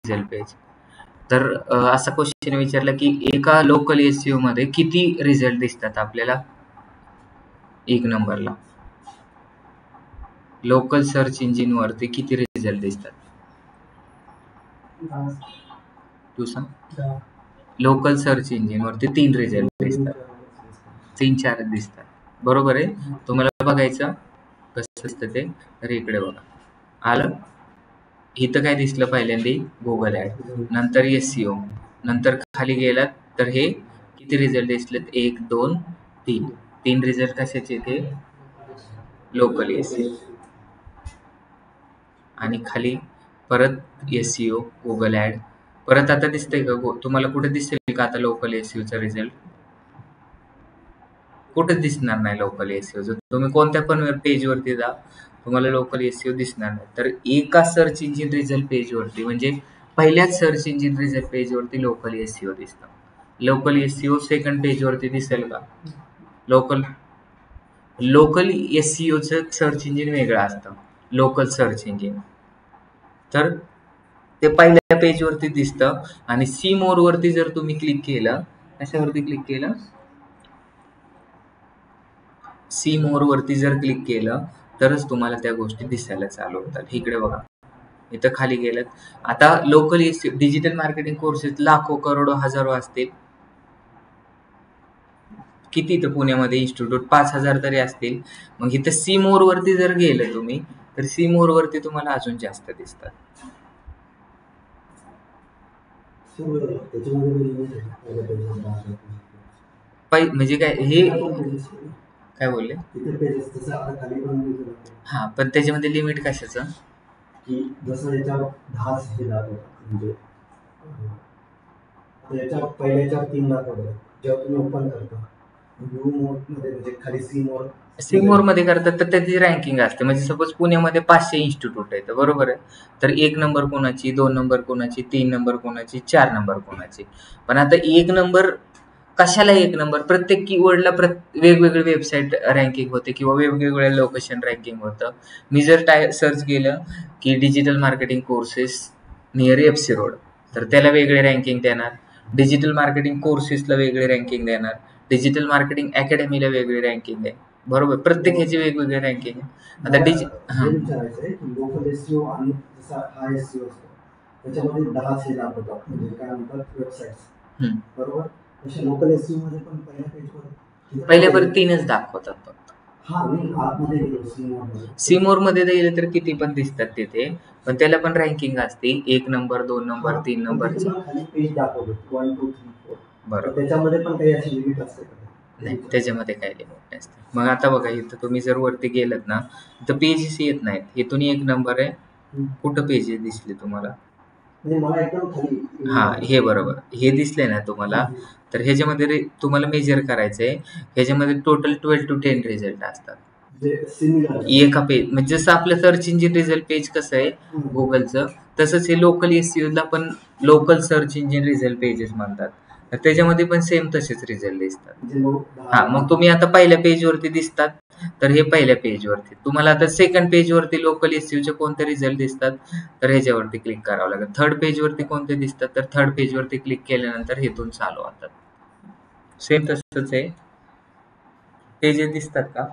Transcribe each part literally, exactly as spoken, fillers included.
Result page. तर अ, असा question विचारला की एका लोकल एसईओ मध्ये किती रिझल्ट दिसतात आपल्याला एक नंबरला. लोकल सर्च इंजिन वरती किती रिझल्ट दिसतात तू सांग. लोकल सर्च इंजिन वरती तीन रिझल्ट दिसतात, तीन चार दिसतात. बरोबर आहे. तुम्हाला बघायचं कसं असतं ते. तर इकडे बघा, आलं. इथं काय दिसलं पहिल्यांदा गुगल ऍड, नंतर एसईओ, नंतर खाली गेलात तर हे किती रिझल्ट दिसलेत एक दोन तीन. तीन रिझल्ट कशाचे ते लोकल एसईओ. आणि खाली परत एसईओ गुगल ऍड. परत आता दिसतंय का तुम्हाला? कुठे दिसेल का आता लोकल एसईओचा रिझल्ट? कुठेच दिसणार नाही लोकल एसईओ. जर तुम्ही कोणत्या पण पेज वरती जा तुम्हाला लोकल एसईओ दिसणार नाही. तर एका सर्च इंजिन रिझल्ट पेज वरती म्हणजे पहिल्याच सर्च इंजिन रिझल्ट पेज वरती लोकल एसईओ दिसतं. लोकल एसईओ सेकंड पेज वरती दिसेल का? लोकल लोकल एसईओचं सर्च इंजिन वेगळं असतं, लोकल सर्च इंजिन. तर ते पहिल्या पेज वरती दिसतं. आणि सी मोर वरती जर तुम्ही क्लिक केलं, कशावरती क्लिक केलं? सी मोर वरती जर क्लिक केलं तरच तुम्हाला त्या गोष्टी दिसायला चालू होतात. इकडे बघा, इथं खाली गेलं. आता लोकल डिजिटल मार्केटिंग कोर्सेस लाखो करोडो हजारो असतील. किती इथं पुण्यामध्ये इन्स्टिट्यूट? पाच हजार तरी असतील. मग इथं सी मोर वरती जर गेलं तुम्ही तर सी मोर वरती तुम्हाला अजून जास्त दिसतात. म्हणजे काय हे काय बोलले? हा, पण त्याच्यामध्ये लिमिट कशाचं? की जसं याच्यावर दहा हे दाखवतात, म्हणजे याच्यावर पहिल्याच्यावर तीन दाखवतात. जेव्हा तुम्ही ओपन करता व्ह्यू मोडमध्ये म्हणजे खाली सी मोर सी मोर मध्ये करतात तर त्याची रँकिंग असते. म्हणजे सपोज पुण्यामध्ये पाचशे इन्स्टिट्यूट आहेत, बरोबर आहे. तर एक नंबर कोणाची, दोन नंबर कोणाची, तीन नंबर कोणाची, चार नंबर कोणाची. पण आता एक नंबर कशाला एक नंबर? प्रत्येक कीवर्डला वेगवेगळी वेबसाईट रँकिंग होते किंवा वेगवेगळ्या लोकेशन रँकिंग होतं. मी जर टाय सर्च केलं की digital marketing courses near FC road तर त्याला वेगळे रँकिंग देणार. डिजिटल मार्केटिंग कोर्सेसला वेगळे रँकिंग देणार. डिजिटल मार्केटिंग अकॅडमीला वेगळी रँकिंग आहे, बरोबर. प्रत्येक ह्याची वेगवेगळी रँकिंग आहे. आता डिजि हा लोकल एसईओ आणि जसा हा एसईओ असतो त्याच्यामध्ये दहा हे दाखवतात, म्हणजे काय म्हणतात वेबसाईट्स, बरोबर. तसे लोकल एसईओ मध्ये पण पहिल्या पेजवर पहिल्यावर तीनच दाखवतात फक्त. हा, मी आतमध्ये गेलो सी मोर मध्ये गेले तर किती पण दिसतात तिथे, पण त्याला पण रँकिंग असते. एक नंबर, दोन नंबर, तीन नंबरची पेज दाखवतो वन टू थ्री फोर. बरोबर. त्याच्यामध्ये पण काही अशी लिमिट असते का? नाही, त्याच्यामध्ये काही लिमिट नसते. मग आता बघा, इथं तुम्ही जर वरती गेलात ना तर पेजेस येत नाहीत. इथून एक नंबर आहे, कुठं पेजेस दिसले तुम्हाला? हा, हे बरोबर, हे दिसले ना तुम्हाला. तर ह्याच्यामध्ये तुम्हाला मेजर करायचंय. ह्याच्यामध्ये total twelve to ten result असतात एका पेज. म्हणजे जसं आपलं सर्च इंजिन रिझल्ट पेज कसं आहे गुगलचं, तसंच हे लोकल एसईओला पण local search engine result pages म्हणतात. तर त्याच्यामध्ये पण सेम तसेच रिझल्ट दिसतात. हा, मग तुम्ही आता पहिल्या पेज वरती दिसतात तर हे पहिल्या पेज वरती. तुम्हाला आता सेकंड पेज वरती लोकल एसईओचे कोणते रिझल्ट दिसतात तर ह्याच्यावरती क्लिक करावं लागेल. थर्ड पेज वरती कोणते दिसतात तर थर्ड पेज वरती क्लिक केल्यानंतर हेतून चालू होतात. सेम तसंच आहे. पेजेस दिसतात का?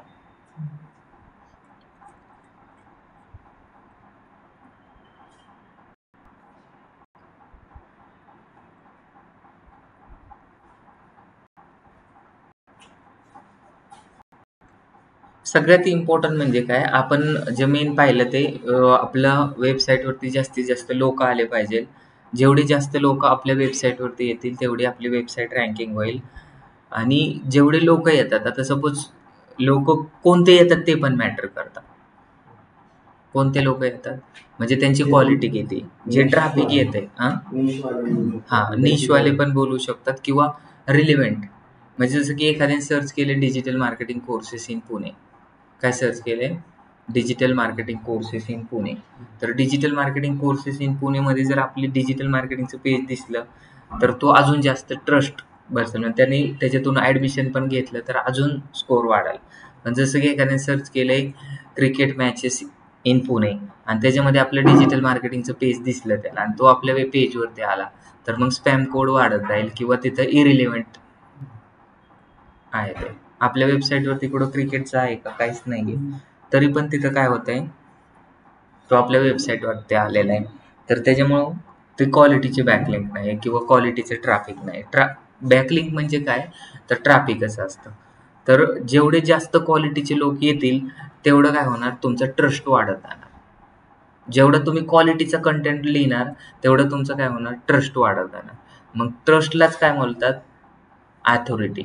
सगळ्यात इम्पॉर्टंट म्हणजे काय, आपण जे मेन पाहिलं ते आपल्या वेबसाईटवरती जास्तीत जास्त लोक आले पाहिजे. जेवढे जास्त लोक आपल्या वेबसाईटवरती येतील तेवढी आपली वेबसाईट रँकिंग होईल. आणि जेवढे लोक येतात, आता सपोज लोक कोणते येतात ते पण मॅटर करतात. कोणते लोक येतात म्हणजे त्यांची क्वालिटी किती, जे ट्रॅफिक येते. हा हा, निशवाले पण बोलू शकतात किंवा रिलेव्हंट. म्हणजे जसं की एखाद्याने सर्च केले digital marketing courses in Pune. काय सर्च केले? Digital marketing courses in Pune. तर डिजिटल मार्केटिंग कोर्सेस इन पुणेमध्ये जर आपली डिजिटल मार्केटिंगचं पेज दिसलं तर तो अजून जास्त ट्रस्ट बसेल. त्याने त्याच्यातून ॲडमिशन पण घेतलं तर अजून स्कोर वाढेल. पण जसं की एखाद्याने सर्च केलंय क्रिकेट मॅचेस इन पुणे आणि त्याच्यामध्ये आपलं डिजिटल मार्केटिंगचं पेज दिसलं त्याला आणि तो आपल्या वेब पेजवरती आला तर मग स्पॅम कोड वाढत जाईल किंवा तिथं इरिलेव्हंट आहे ते. आपल्या वेबसाईटवर तिकडं क्रिकेटचं आहे का? काहीच नाहीये. तरी पण तिथं काय होतंय, तो आपल्या वेबसाईटवरती आलेला आहे. तर त्याच्यामुळं ते क्वालिटीचे बॅकलिंक नाही किंवा क्वालिटीचे ट्रॅफिक नाही. ट्रा बॅकलिंक म्हणजे काय, तर ट्रॅफिकच असतं. तर जेवढे जास्त क्वालिटीचे लोक येतील तेवढं काय होणार, तुमचा ट्रस्ट वाढत जाणार. जेवढं तुम्ही क्वालिटीचा कंटेंट लिहिणार तेवढं तुमचं काय होणार, ट्रस्ट वाढत जाणार. मग ट्रस्टलाच काय बोलतात, अथॉरिटी.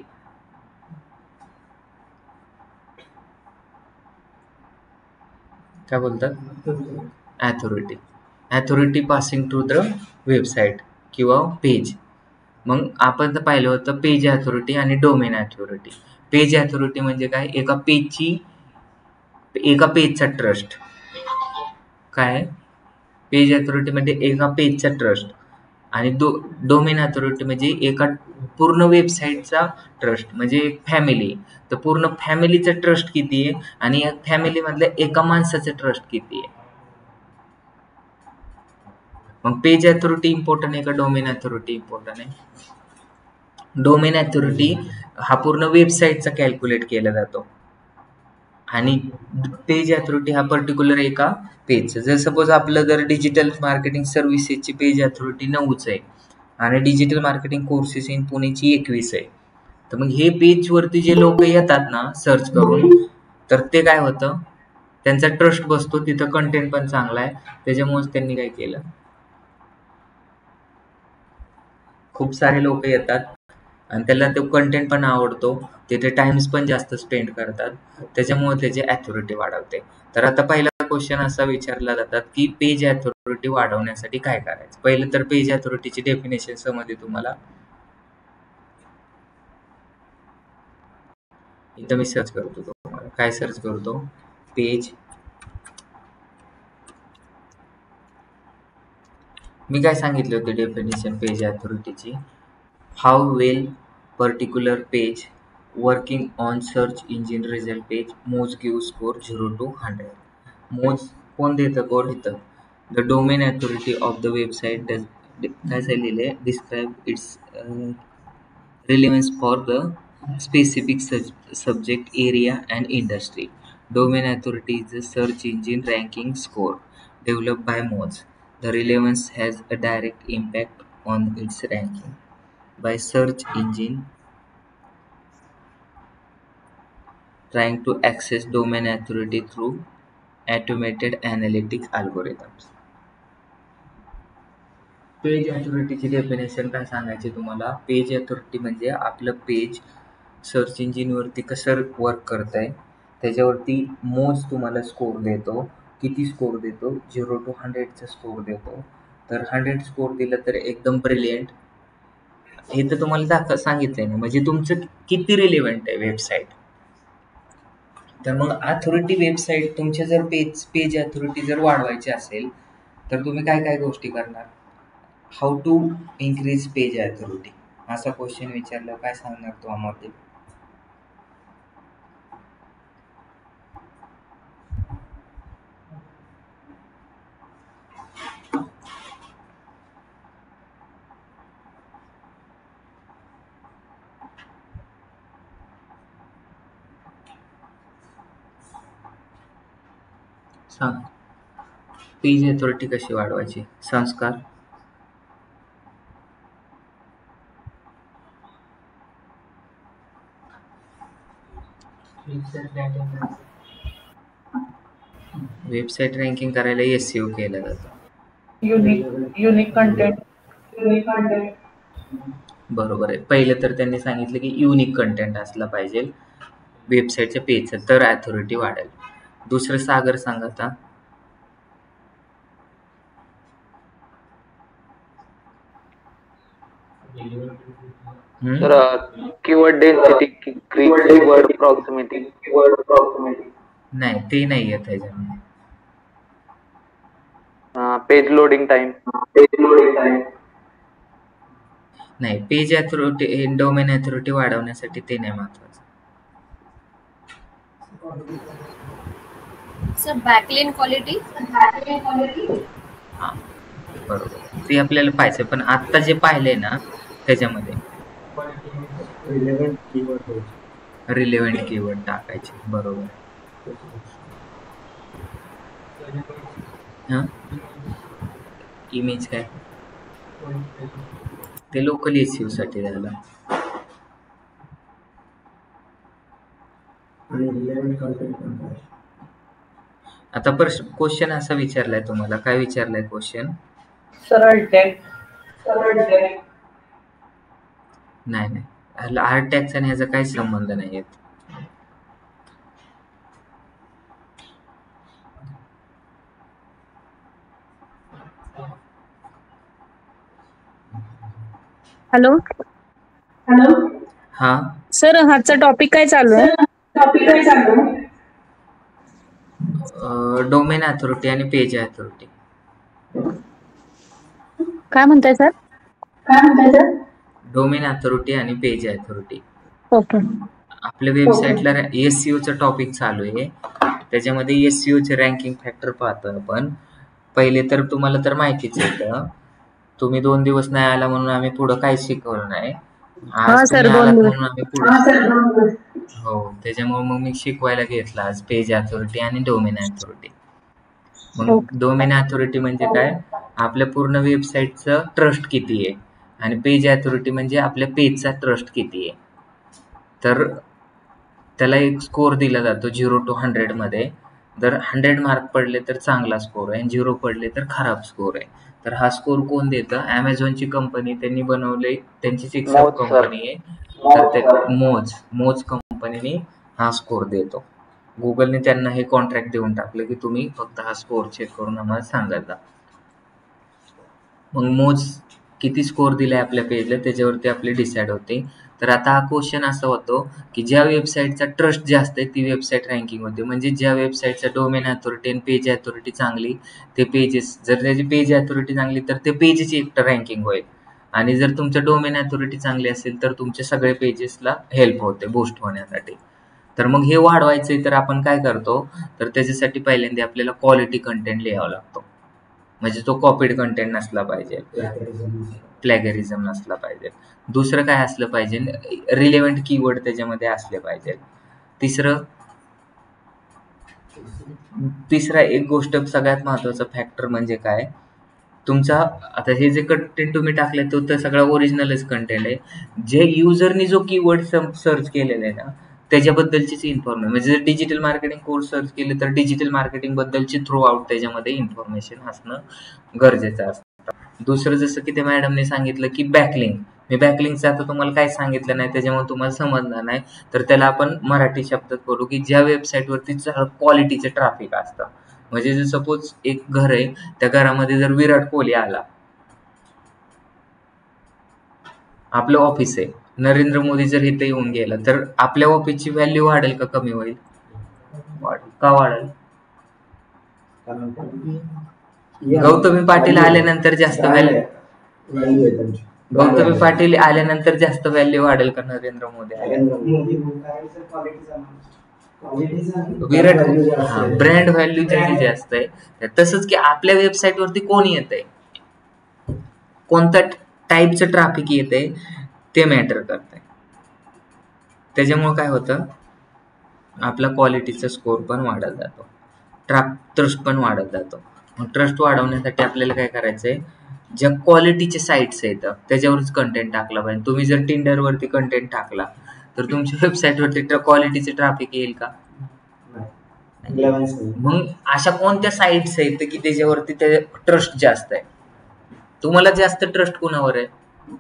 काय बोलतात, authority. Authority passing to the website किंवा पेज. मग आपण तर पाहिलं होतं पेज अथॉरिटी आणि डोमेन अथॉरिटी. पेज अथॉरिटी म्हणजे काय, एका पेजची एका पेजचा ट्रस्ट. काय, पेज अथॉरिटी म्हणजे एका पेजचा ट्रस्ट आणि डो डोमेन अथॉरिटी म्हणजे एका पूर्ण वेबसाईटचा ट्रस्ट. म्हणजे एक फॅमिली, तर पूर्ण फॅमिलीचा ट्रस्ट किती आहे आणि या फॅमिलीमधल्या एका माणसाचा ट्रस्ट किती आहे. मग पेज अथॉरिटी इम्पॉर्टंट आहे का डोमेन अथॉरिटी इम्पॉर्टंट आहे? डोमेन अथॉरिटी हा पूर्ण वेबसाईटचा कॅल्क्युलेट केला जातो आणि पेज अथॉरिटी हा पर्टिक्युलर एका पेजचं. जर सपोज आपलं जर डिजिटल मार्केटिंग सर्व्हिसेसची पेज अथॉरिटी नऊच आहे आणि डिजिटल मार्केटिंग कोर्सेस इन पुणेची एकवीस आहे, तर मग हे पेजवरती जे लोक येतात ना सर्च करून, तर ते काय होतं, त्यांचा ट्रस्ट बसतो, तिथं कंटेंट पण चांगला आहे, त्याच्यामुळेच त्यांनी काय केलं, खूप सारे लोक येतात आणि त्याला तो कंटेंट पण आवडतो, तिथे टाइम्स पण जास्त स्पेंड करतात, त्याच्यामुळे त्याची अथॉरिटी वाढवते. तर आता पहिला क्वेश्चन असा विचारला जातात की पेज अथॉरिटी वाढवण्यासाठी काय करायचं. पहिलं तर पेज अथॉरिटीची डेफिनेशन समजली तुम्हाला. इथं मी सर्च करतो, तुम्हाला काय सर्च करतो, पेज. मी काय सांगितले होते डेफिनेशन पेज अथॉरिटीची, how well particular page working on search engine result page, Moz give score zero to hundred. Moz कोण देतं कोड इथं, the domain authority of the website does, काय लिहिले, describe its relevance for the specific subject area and industry. Domain authority is a search engine ranking score developed by Moz. The relevance has a direct impact on its ranking by search engine trying to access domain authority through automated analytics algorithms. Page अथॉरिटीची definition काय सांगायची तुम्हाला, page authority म्हणजे आपलं page search इंजिनवरती कसं work करत आहे त्याच्यावरती मोज तुम्हाला स्कोर देतो. किती स्कोर देतो, झिरो टू हंड्रेडचा स्कोर देतो. तर हंड्रेड स्कोर दिला तर एकदम ब्रिलियंट, हे तर तुम्हाला दाखव सांगितलंय ना, म्हणजे तुमचं किती रिलेव्हंट आहे वेबसाईट. तर मग अथॉरिटी वेबसाईट तुमच्या जर पेज पेज अथॉरिटी जर वाढवायची असेल तर तुम्ही काय काय गोष्टी करणार. How to increase page authority असा क्वेश्चन विचारलं, काय सांगणार तो आम्हाला. सांग, पेज अथॉरिटी कशी वाढवायची. संस्कार, वेबसाईट रँकिंग करायला एसईओ केलं जातं. Unique unique content unique content बरोबर आहे. पहिलं तर त्यांनी सांगितलं की युनिक कंटेंट असला पाहिजे वेबसाईटच्या पेजचं, तर अथॉरिटी वाढेल. दुसरं सागर सांगा आता. तर कीवर्ड डेन्सिटी, कीवर्ड प्रॉक्सिमिटी. नाही, ते नाही येत त्याच्यामध्ये. Page loading time. नाही, पेज अथॉरिटी डोमेन अथॉरिटी वाढवण्यासाठी ते नाही महत्वाचं. Sir backlink quality. हा बरोबर, ते आपल्याला पाहिजे. पण आता जे पाहिलंय ना त्याच्यामध्ये रिलेव्हंट कीवर्ड द्यायचे. रिलेव्हंट कीवर्ड टाकायचे. बरोबर. हा इमेज काय ते लोकल एसईओ साठी द्यायला. आणि रिलेव्हंट कंटेंट पण पाहिजे. आता पर क्वेश्चन असा विचारलाय तुम्हाला, काय विचारलाय क्वेश्चन? सरळ टॅग. नाही नाही, हार्ड टॅगचा आणि ह्याचा काही संबंध नाही आहेत. हॅलो हॅलो हा सर, हाचा टॉपिक काय चालू आहे? टॉपिक काय चालू आहे? डोमेन अथॉरिटी आणि पेज अथॉरिटी. काय म्हणताय सर? काय म्हणताय सर? डोमेन अथॉरिटी आणि पेज अथॉरिटी. ओके. आपल्या वेबसाईटला एसईओ चा टॉपिक चालू आहे. त्याच्यामध्ये एसईओ चे रँकिंग फॅक्टर पाहतोय आपण. पहिले तर तुम्हाला तर माहितीच आहे, तुम्ही दोन दिवस नाही आला म्हणून आम्ही पुढे काही शिकवलं नाही. आज हा तुम्ही सर, दोन आलात दिवस. म्हणून आम्ही पुढे हो त्याच्यामुळे मग मी शिकवायला घेतला आज पेज अथॉरिटी आणि डोमेन अथॉरिटी. मग डोमेन अथॉरिटी म्हणजे काय, आपल्या पूर्ण वेबसाईटचं ट्रस्ट किती आहे, आणि पेज अथॉरिटी म्हणजे आपल्या पेजचा ट्रस्ट किती आहे. तर त्याला एक स्कोर दिला जातो झिरो टू हंड्रेड मध्ये. जर हंड्रेड मार्क पडले तर चांगला स्कोर आहे, आणि झिरो पडले तर खराब स्कोर आहे. तर हा स्कोर कोण देतं? ॲमेझॉनची कंपनी, त्यांनी बनवले, त्यांचीच एक सब कंपनी आहे. तर ते मोज मोज कंपनीने हा स्कोर देतो. गुगलने त्यांना हे कॉन्ट्रॅक्ट देऊन टाकलं की तुम्ही फक्त हा स्कोर चेक करून आम्हाला सांगायचा. मग मोज किती स्कोर दिलाय आपल्या पेजला त्याच्यावरती आपले डिसाईड होते. तर आता हा क्वेश्चन असा होतो की ज्या वेबसाईटचा ट्रस्ट जास्त आहे ती वेबसाईट रँकिंग होते. म्हणजे ज्या वेबसाईटचा डोमेन अथॉरिटी आणि पेज अथॉरिटी चांगली, ते पेजेस, जर त्याची पेज अथॉरिटी चांगली तर ते पेजची एक रँकिंग होईल. आणि जर तुमचं डोमेन अथॉरिटी चांगली असेल तर तुमच्या सगळ्या पेजेसला हेल्प होते बूस्ट होण्यासाठी. तर मग हे वाढवायचंय तर आपण काय करतो, तर त्याच्यासाठी पहिल्यांदा आपल्याला क्वालिटी कंटेंट लिहावा लागतो. म्हणजे तो कॉपीड कंटेंट नसला पाहिजे, प्लॅगरिझम नसला पाहिजे. दुसरं काय असलं पाहिजे, रिलेव्हंट कीवर्ड त्याच्यामध्ये असले पाहिजे. तिसरं तिसरा एक गोष्ट सगळ्यात महत्वाचा फॅक्टर म्हणजे काय, तुमचा आता हे जे कंटेंट तुम्ही टाकले तो तर सगळा ओरिजिनलच कंटेंट आहे. जे युजरनी जो कीवर्ड सर्च केलेला आहे ना त्याच्याबद्दलचीच इन्फॉर्मेशन. म्हणजे जर डिजिटल मार्केटिंग कोर्स सर्च केले तर डिजिटल मार्केटिंग बद्दलची थ्रू आउट त्याच्यामध्ये इन्फॉर्मेशन असणं गरजेचं असतं. दुसरं जसं की ते मॅडमने सांगितलं की बॅकलिंक, मी बॅकलिंकचं आता तुम्हाला काय सांगितलं नाही त्याच्यामुळे तुम्हाला समजणार नाही. तर त्याला आपण मराठी शब्दात करू की ज्या वेबसाईटवरती क्वालिटीचं ट्रॅफिक असतं. म्हणजे जर सपोज एक घर आहे, त्या घरामध्ये जर विराट कोहली आला, आपलं ऑफिस आहे, नरेंद्र मोदी जर इथे येऊन गेला तर आपल्या ऑफिसची व्हॅल्यू वाढेल का कमी होईल? वाढेल. का वाढेल? गौतमी पाटील आल्यानंतर जास्त व्हॅल्यू गौतमी पाटील आल्यानंतर जास्त व्हॅल्यू वाढेल का नरेंद्र मोदी आल्यानंतर? विराट हा ब्रँड व्हॅल्यू त्याची जास्त आहे. तसंच की आपल्या वेबसाईट वरती कोण येत आहे, कोणत्या टाईपचं ट्रॅफिक येत आहे ते मॅटर करतंय. त्याच्यामुळे काय होतं, आपला क्वालिटीचा स्कोर पण वाढत जातो, ट्रॅप ट्रस्ट पण वाढत जातो. मग ट्रस्ट वाढवण्यासाठी आपल्याला काय करायचंय, ज्या क्वालिटीचे साईट्स आहेत त्याच्यावरच कंटेंट टाकला पाहिजे. तुम्ही जर टिंडरवरती कंटेंट टाकला तर तुमच्या वेबसाईटवरती क्वालिटीचे ट्रॅफिक येईल का? मग अशा कोणत्या साईट्स आहेत की त्याच्यावरती ते ट्रस्ट जास्त आहे? तुम्हाला जास्त ट्रस्ट कोणावर आहे?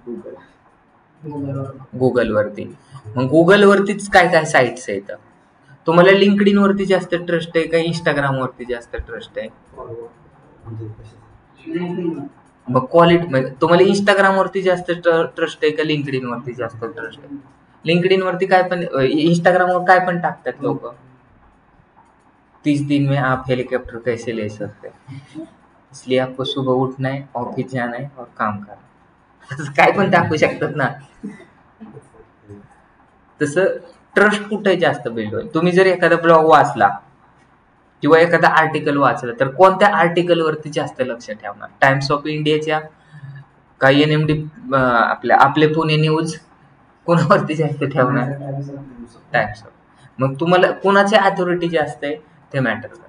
गुगल वरती. मग गुगल वरतीच काय काय साईट्स आहेत? तुम्हाला लिंक्डइन वरती जास्त ट्रस्ट आहे का इंस्टाग्राम वरती जास्त ट्रस्ट आहे? मग क्वालिटी तुम्हाला इंस्टाग्राम वरती जास्त ट्रस्ट आहे का लिंक्डइन वरती जास्त ट्रस्ट आहे? लिंक्डइन वरती काय पण, इंस्टाग्राम वर काय पण टाकतात लोक, तीस दिन में आप हेलीकॉप्टर कैसे ले सकते हैं, इसलिए आपको सुबह उठना है, ऑफिस जाना है और काम करना, काय पण टाकू शकतात ना. तसं ट्रस्ट कुठे जास्त बिल्ड होईल? तुम्ही जर एखादा ब्लॉग वाचला किंवा एखादा आर्टिकल वाचलं तर कोणत्या आर्टिकलवरती जास्त लक्ष ठेवणार? टाइम्स ऑफ इंडियाच्या का एन एम डी आपल्या आपले पुणे न्यूज कोणावरती जास्त ठेवणार? Times of. मग तुम्हाला कोणाची अथॉरिटी जास्त आहे ते मॅटर करतं.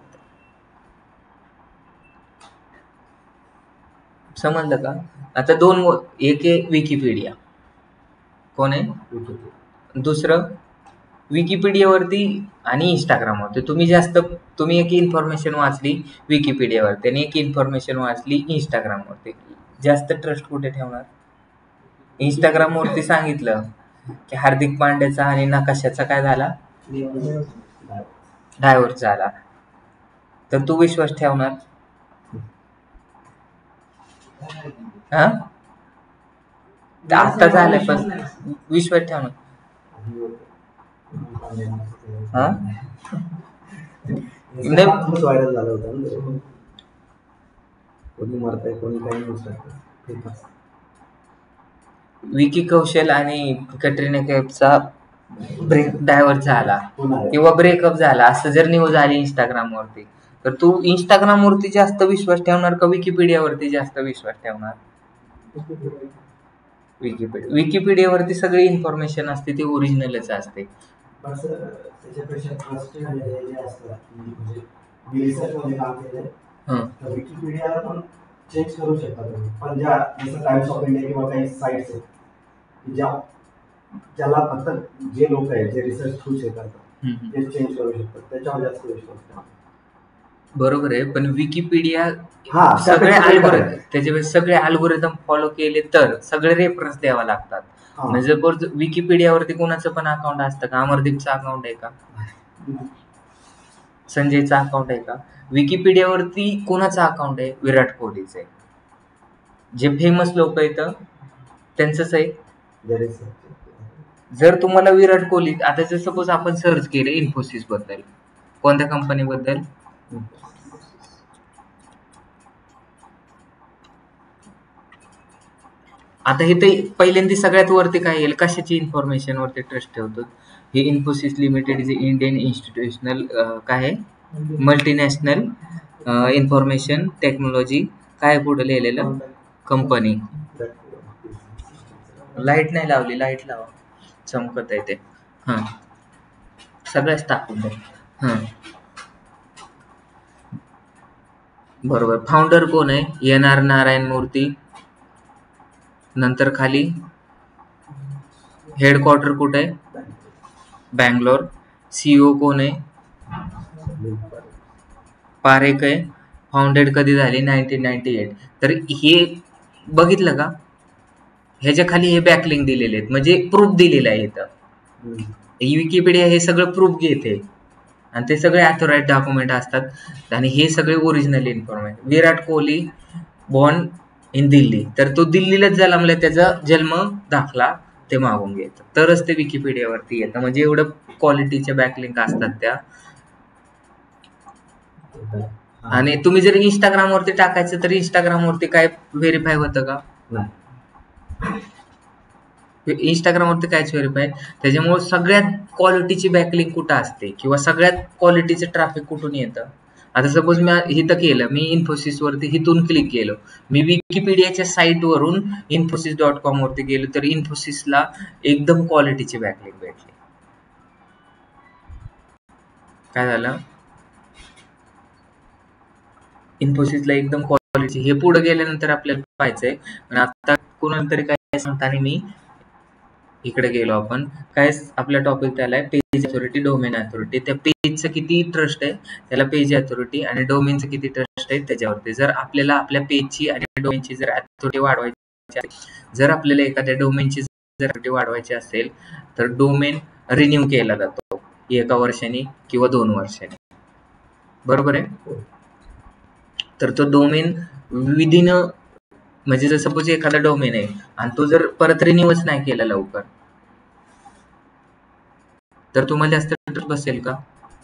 समजलं का? आता दोन एक आहे विकिपीडिया. कोण आहे? दुसरं विकिपीडियावरती आणि इंस्टाग्रामवरती तुम्ही जास्त तुम्ही एक इन्फॉर्मेशन वाचली विकिपीडियावरती आणि एक इन्फॉर्मेशन वाचली इंस्टाग्रामवरती, जास्त ट्रस्ट कुठे ठेवणार? इंस्टाग्रामवरती सांगितलं की हार्दिक पांड्याचा आणि नकाशाचा काय झाला, डायव्हर्स झाला, तर तू विश्वास ठेवणार? हा आता झालंय पण विश्वास ठेवणार? हा नाही व्हायरल झालं होतं, कोणी मरतंय कोणी काही नसतं. विकी कौशल आणि कटरीना कैफचा ब्रेक डायव्हर्स झाला किंवा ब्रेकअप झाला असं जर न्यूज आली इंस्टाग्रामवरती, तर तू इंस्टाग्रामवरती जास्त विश्वास ठेवणार का विकिपीडियावरती जास्त विश्वास ठेवणार? विकिपीडिया विकिपीडियावरती सगळी इन्फॉर्मेशन असते ती ओरिजिनलच असते. त्याच्यापेक्षा ट्रस्टेड जे असतात म्हणजे मी रिसर्चमध्ये काम केलंय, तर विकिपीडियाला पण चेंज करू शकता तुम्ही. पण ज्या जसं टाइम्स ऑफ इंडिया किंवा काही साईट्स आहेत की ज्या ज्याला फक्त जे लोक आहेत जे रिसर्च थ्रू करतात ते चेंज करू शकतात, त्याच्यावर जास्त विश्वास ठेवा. बरोबर आहे, पण विकिपीडिया हा सगळे अल्गोरिदम त्याच्यामुळे सगळे अल्गोरिदम फॉलो केले तर सगळे रेफरन्स द्यावा लागतात. म्हणजे जर विकिपीडियावरती कोणाचं पण अकाउंट असतं का? अमरदीपचं अकाउंट आहे का? संजयचं अकाउंट आहे का? विकिपीडियावरती कोणाचं अकाउंट आहे? विराट कोहलीचं आहे. जे फेमस लोक आहेत त्यांचंच आहे. जर तुम्हाला विराट कोहली आता जर सपोज आपण सर्च केलं इन्फोसिस बद्दल, कोणत्या कंपनीबद्दल? आता हे ते पहिल्यांदा सगळ्यात वरती काय येईल? कशाची इन्फॉर्मेशन वरती ट्रस्ट ठेवतो? हे इन्फोसिस लिमिटेड जे इंडियन इन्स्टिट्यूशनल काय आहे मल्टीनॅशनल इन्फॉर्मेशन टेक्नॉलॉजी काय पुढे लिहिलेलं कंपनी. लाईट नाही लावली, लाईट लावा, चमकत आहे ते. हां सगळ्याच टाकून द्या. हां बरोबर. फाउंडर कोण आहे? एन आर नारायण मूर्ती. नंतर खाली हेडक्वार्टर कुठे आहे? बँगलोर. सीईओ कोण आहे? पारेख आहे. फाउंडेड कधी झाली? Nineteen ninety eight. तर हे बघितलं का? ह्याच्या खाली हे बॅकलिंक दिलेले आहेत म्हणजे प्रूफ दिलेलं आहे इथं. विकिपीडिया हे सगळं प्रूफ घेते आणि ते सगळे ऑथोराइज्ड डॉक्युमेंट असतात आणि हे सगळे original information. Virat Kohli born in Delhi, तर तो दिल्लीलाच जन्मला, त्याचा जन्म दाखला ते मागून घेतं तरच ते विकिपीडियावरती येतं. म्हणजे एवढं क्वालिटीच्या बॅकलिंक असतात त्या. आणि तुम्ही जर इंस्टाग्रामवरती टाकायचं तर इंस्टाग्रामवरती काय व्हेरीफाय होतं का? इंस्टाग्रामवरती कायच व्हेरीफाय. त्याच्यामुळे सगळ्यात क्वालिटीची बॅकलिंक कुठं असते किंवा सगळ्यात क्वालिटीचं ट्रॅफिक कुठून येतं? आता सपोज मी हिथं केलं, मी इन्फोसिस वरती हिथून क्लिक केलं, मी विकिपीडियाच्या साईट वरून इन्फोसिस डॉट कॉम वरती गेलो तर इन्फोसिसला एकदम क्वालिटीची बॅकलिंक भेटली. काय झालं? इन्फोसिसला एकदम क्वालिटी. हे पुढे गेल्यानंतर आपल्याला पाहायचंय. आणि आता कोणाला तरी काय सांगताना मी इकडे गेलो, आपण काय आपला टॉपिक त्याला पेज अथॉरिटी, डोमेन अथॉरिटी. त्या पेजचं किती ट्रस्ट आहे त्याला पेज अथॉरिटी आणि डोमेनचं किती ट्रस्ट आहे त्याच्यावरती. जर आपल्याला आपल्या पेजची आणि डोमेनची जर अथॉरिटी वाढवायची असेल, जर आपल्याला एखाद्या डोमेनची जर अथॉरिटी वाढवायची असेल तर डोमेन रिन्यू केला जातो एका वर्षाने किंवा दोन वर्षाने. बरोबर आहे? तर तो डोमेन विदिन म्हणजे जर सपोज एखादा डोमेन आहे आणि तो जर परत रिन्यूच नाही केला लवकर तर तुम्हाला जास्त ट्रस्ट बसेल का?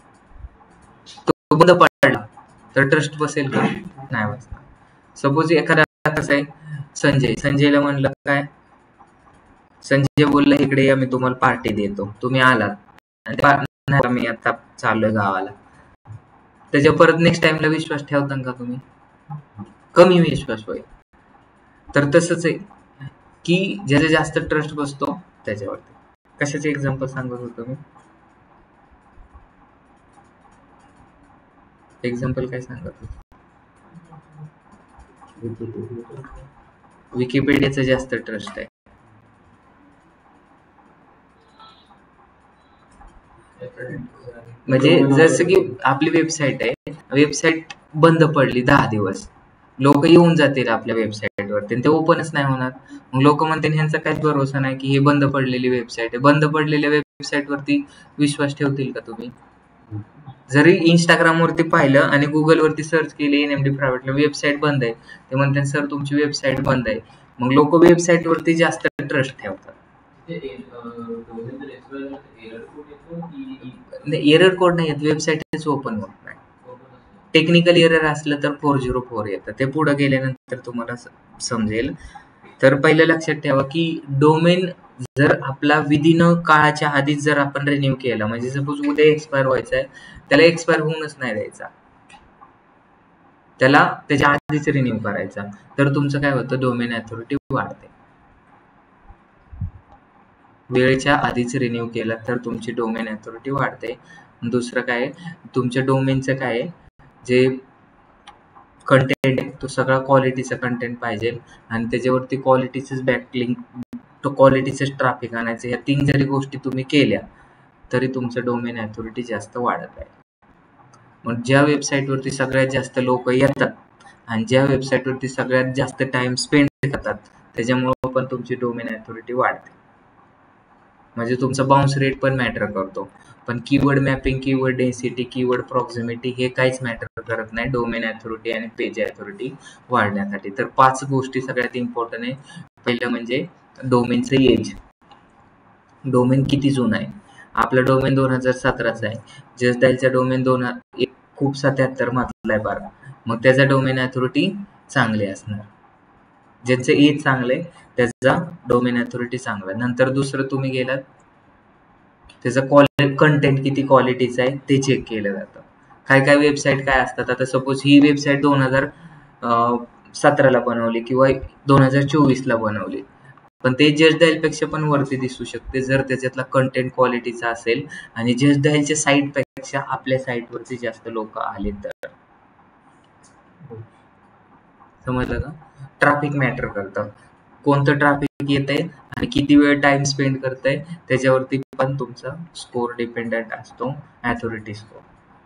तो बंद पडला तर ट्रस्ट बसेल का? नाही बसणार. सपोज एखादा कसं आहे संजय, संजयला म्हणलं काय, संजय बोलला इकडे या मी तुम्हाला पार्टी देतो, तुम्ही आलात आणि मी आता चाललोय गावाला, त्याच्या परत नेक्स्ट टाइमला विश्वास ठेवता का तुम्ही? कमी विश्वास होईल. तर तसंच आहे की ज्याचा जास्त ट्रस्ट बसतो त्याच्यावरती. कशाचे एक्झाम्पल सांगत होतो मी? एक्झाम्पल काय सांगत होतो? विकिपीडियाचं जास्त ट्रस्ट आहे. म्हणजे जसं की आपली वेबसाईट आहे, वेबसाईट बंद पडली दहा दिवस, लोक येऊन जातील आपल्या वेबसाईटवरती आणि ते ओपनच नाही होणार. मग लोक म्हणतील ह्यांचा काहीच भरोसा नाही की हे बंद पडलेली वेबसाईट आहे. बंद पडलेल्या वेबसाईटवरती विश्वास ठेवतील का तुम्ही? जरी इंस्टाग्राम वरती पाहिलं आणि गुगल वरती सर्च केली एनएमडी प्रायव्हेट वेबसाईट बंद आहे, ते म्हणतात सर तुमची वेबसाईट बंद आहे. मग लोक वेबसाईट वरती जास्त ट्रस्ट ठेवतात. एरर कोड नाही येत, वेबसाईटच ओपन होत नाही. टेक्निकल एरर असलं तर फोर झिरो फोर येतं, ते पुढे गेल्यानंतर तुम्हाला समजेल. तर पहिलं लक्षात ठेवा की डोमेन जर आपला विदिन काळाच्या आधीच जर आपण रिन्यू केला, म्हणजे सपोज उद्या एक्सपायर व्हायचा आहे, त्याला एक्सपायर होऊनच नाही द्यायचा, त्याला त्याच्या आधीच रिन्यू करायचा. तर तुमचं काय होतं, डोमेन अथॉरिटी वाढते. वेळेच्या आधीच रिन्यू केला तर तुमची डोमेन अथॉरिटी वाढते. दुसरं काय, तुमच्या डोमेनचं काय, जे कंटेंट आहे तो सगळा क्वालिटीचा कंटेंट पाहिजे आणि त्याच्यावरती क्वालिटीचंच बॅकलिंक, तो क्वालिटीचंच ट्रॅफिक आणायचं. या तीन जरी गोष्टी तुम्ही केल्या तरी तुमचं डोमेन अथॉरिटी जास्त वाढत आहे. मग ज्या वेबसाईटवरती सगळ्यात जास्त लोक येतात आणि ज्या वेबसाईटवरती सगळ्यात जास्त टाइम स्पेंड करतात त्याच्यामुळे पण तुमची डोमेन अथॉरिटी वाढते. म्हणजे तुमचा बाउन्स रेट पण मॅटर करतो. पण keyword mapping, keyword density, keyword proximity हे काहीच मॅटर करत नाही डोमेन अथॉरिटी आणि पेज अथॉरिटी वाढण्यासाठी. तर पाच गोष्टी सगळ्यात इम्पॉर्टंट आहे. पहिलं म्हणजे डोमेनचं एज, डोमेन किती जुना आहे. आपला डोमेन दोन हजार सतराचा आहे, जस्ट डायलचा डोमेन दोन एक खूप सत्याहत्तर मधला आहे बारा, मग त्याचा डोमेन अथॉरिटी चांगले असणार. ज्यांचं एज चांगलं आहे त्याचा डोमेन अथॉरिटी चांगला. नंतर दुसरं तुम्ही गेलात, त्याचं क्वालिटी कंटेंट किती क्वालिटीचं आहे ते चेक केलं जातं. काय काय वेबसाईट काय असतात, आता सपोज ही वेबसाईट दोन हजार सतराला बनवली किंवा दोन हजार चोवीसला बनवली, पण ते जस्ट डायलपेक्षा पण वरती दिसू शकते जर त्याच्यातला कंटेंट क्वालिटीचा असेल आणि जस्ट डायलच्या साईटपेक्षा आपल्या साईटवरती जास्त लोक आले तर. समजलं का? ट्रॅफिक मॅटर करतं, कोणतं ट्रॅफिक येत आहे आणि किती वेळ टाइम स्पेंड करतंय त्याच्यावरती पण तुमचा स्कोर डिपेंडंट असतो, अथॉरिटी स्कोर.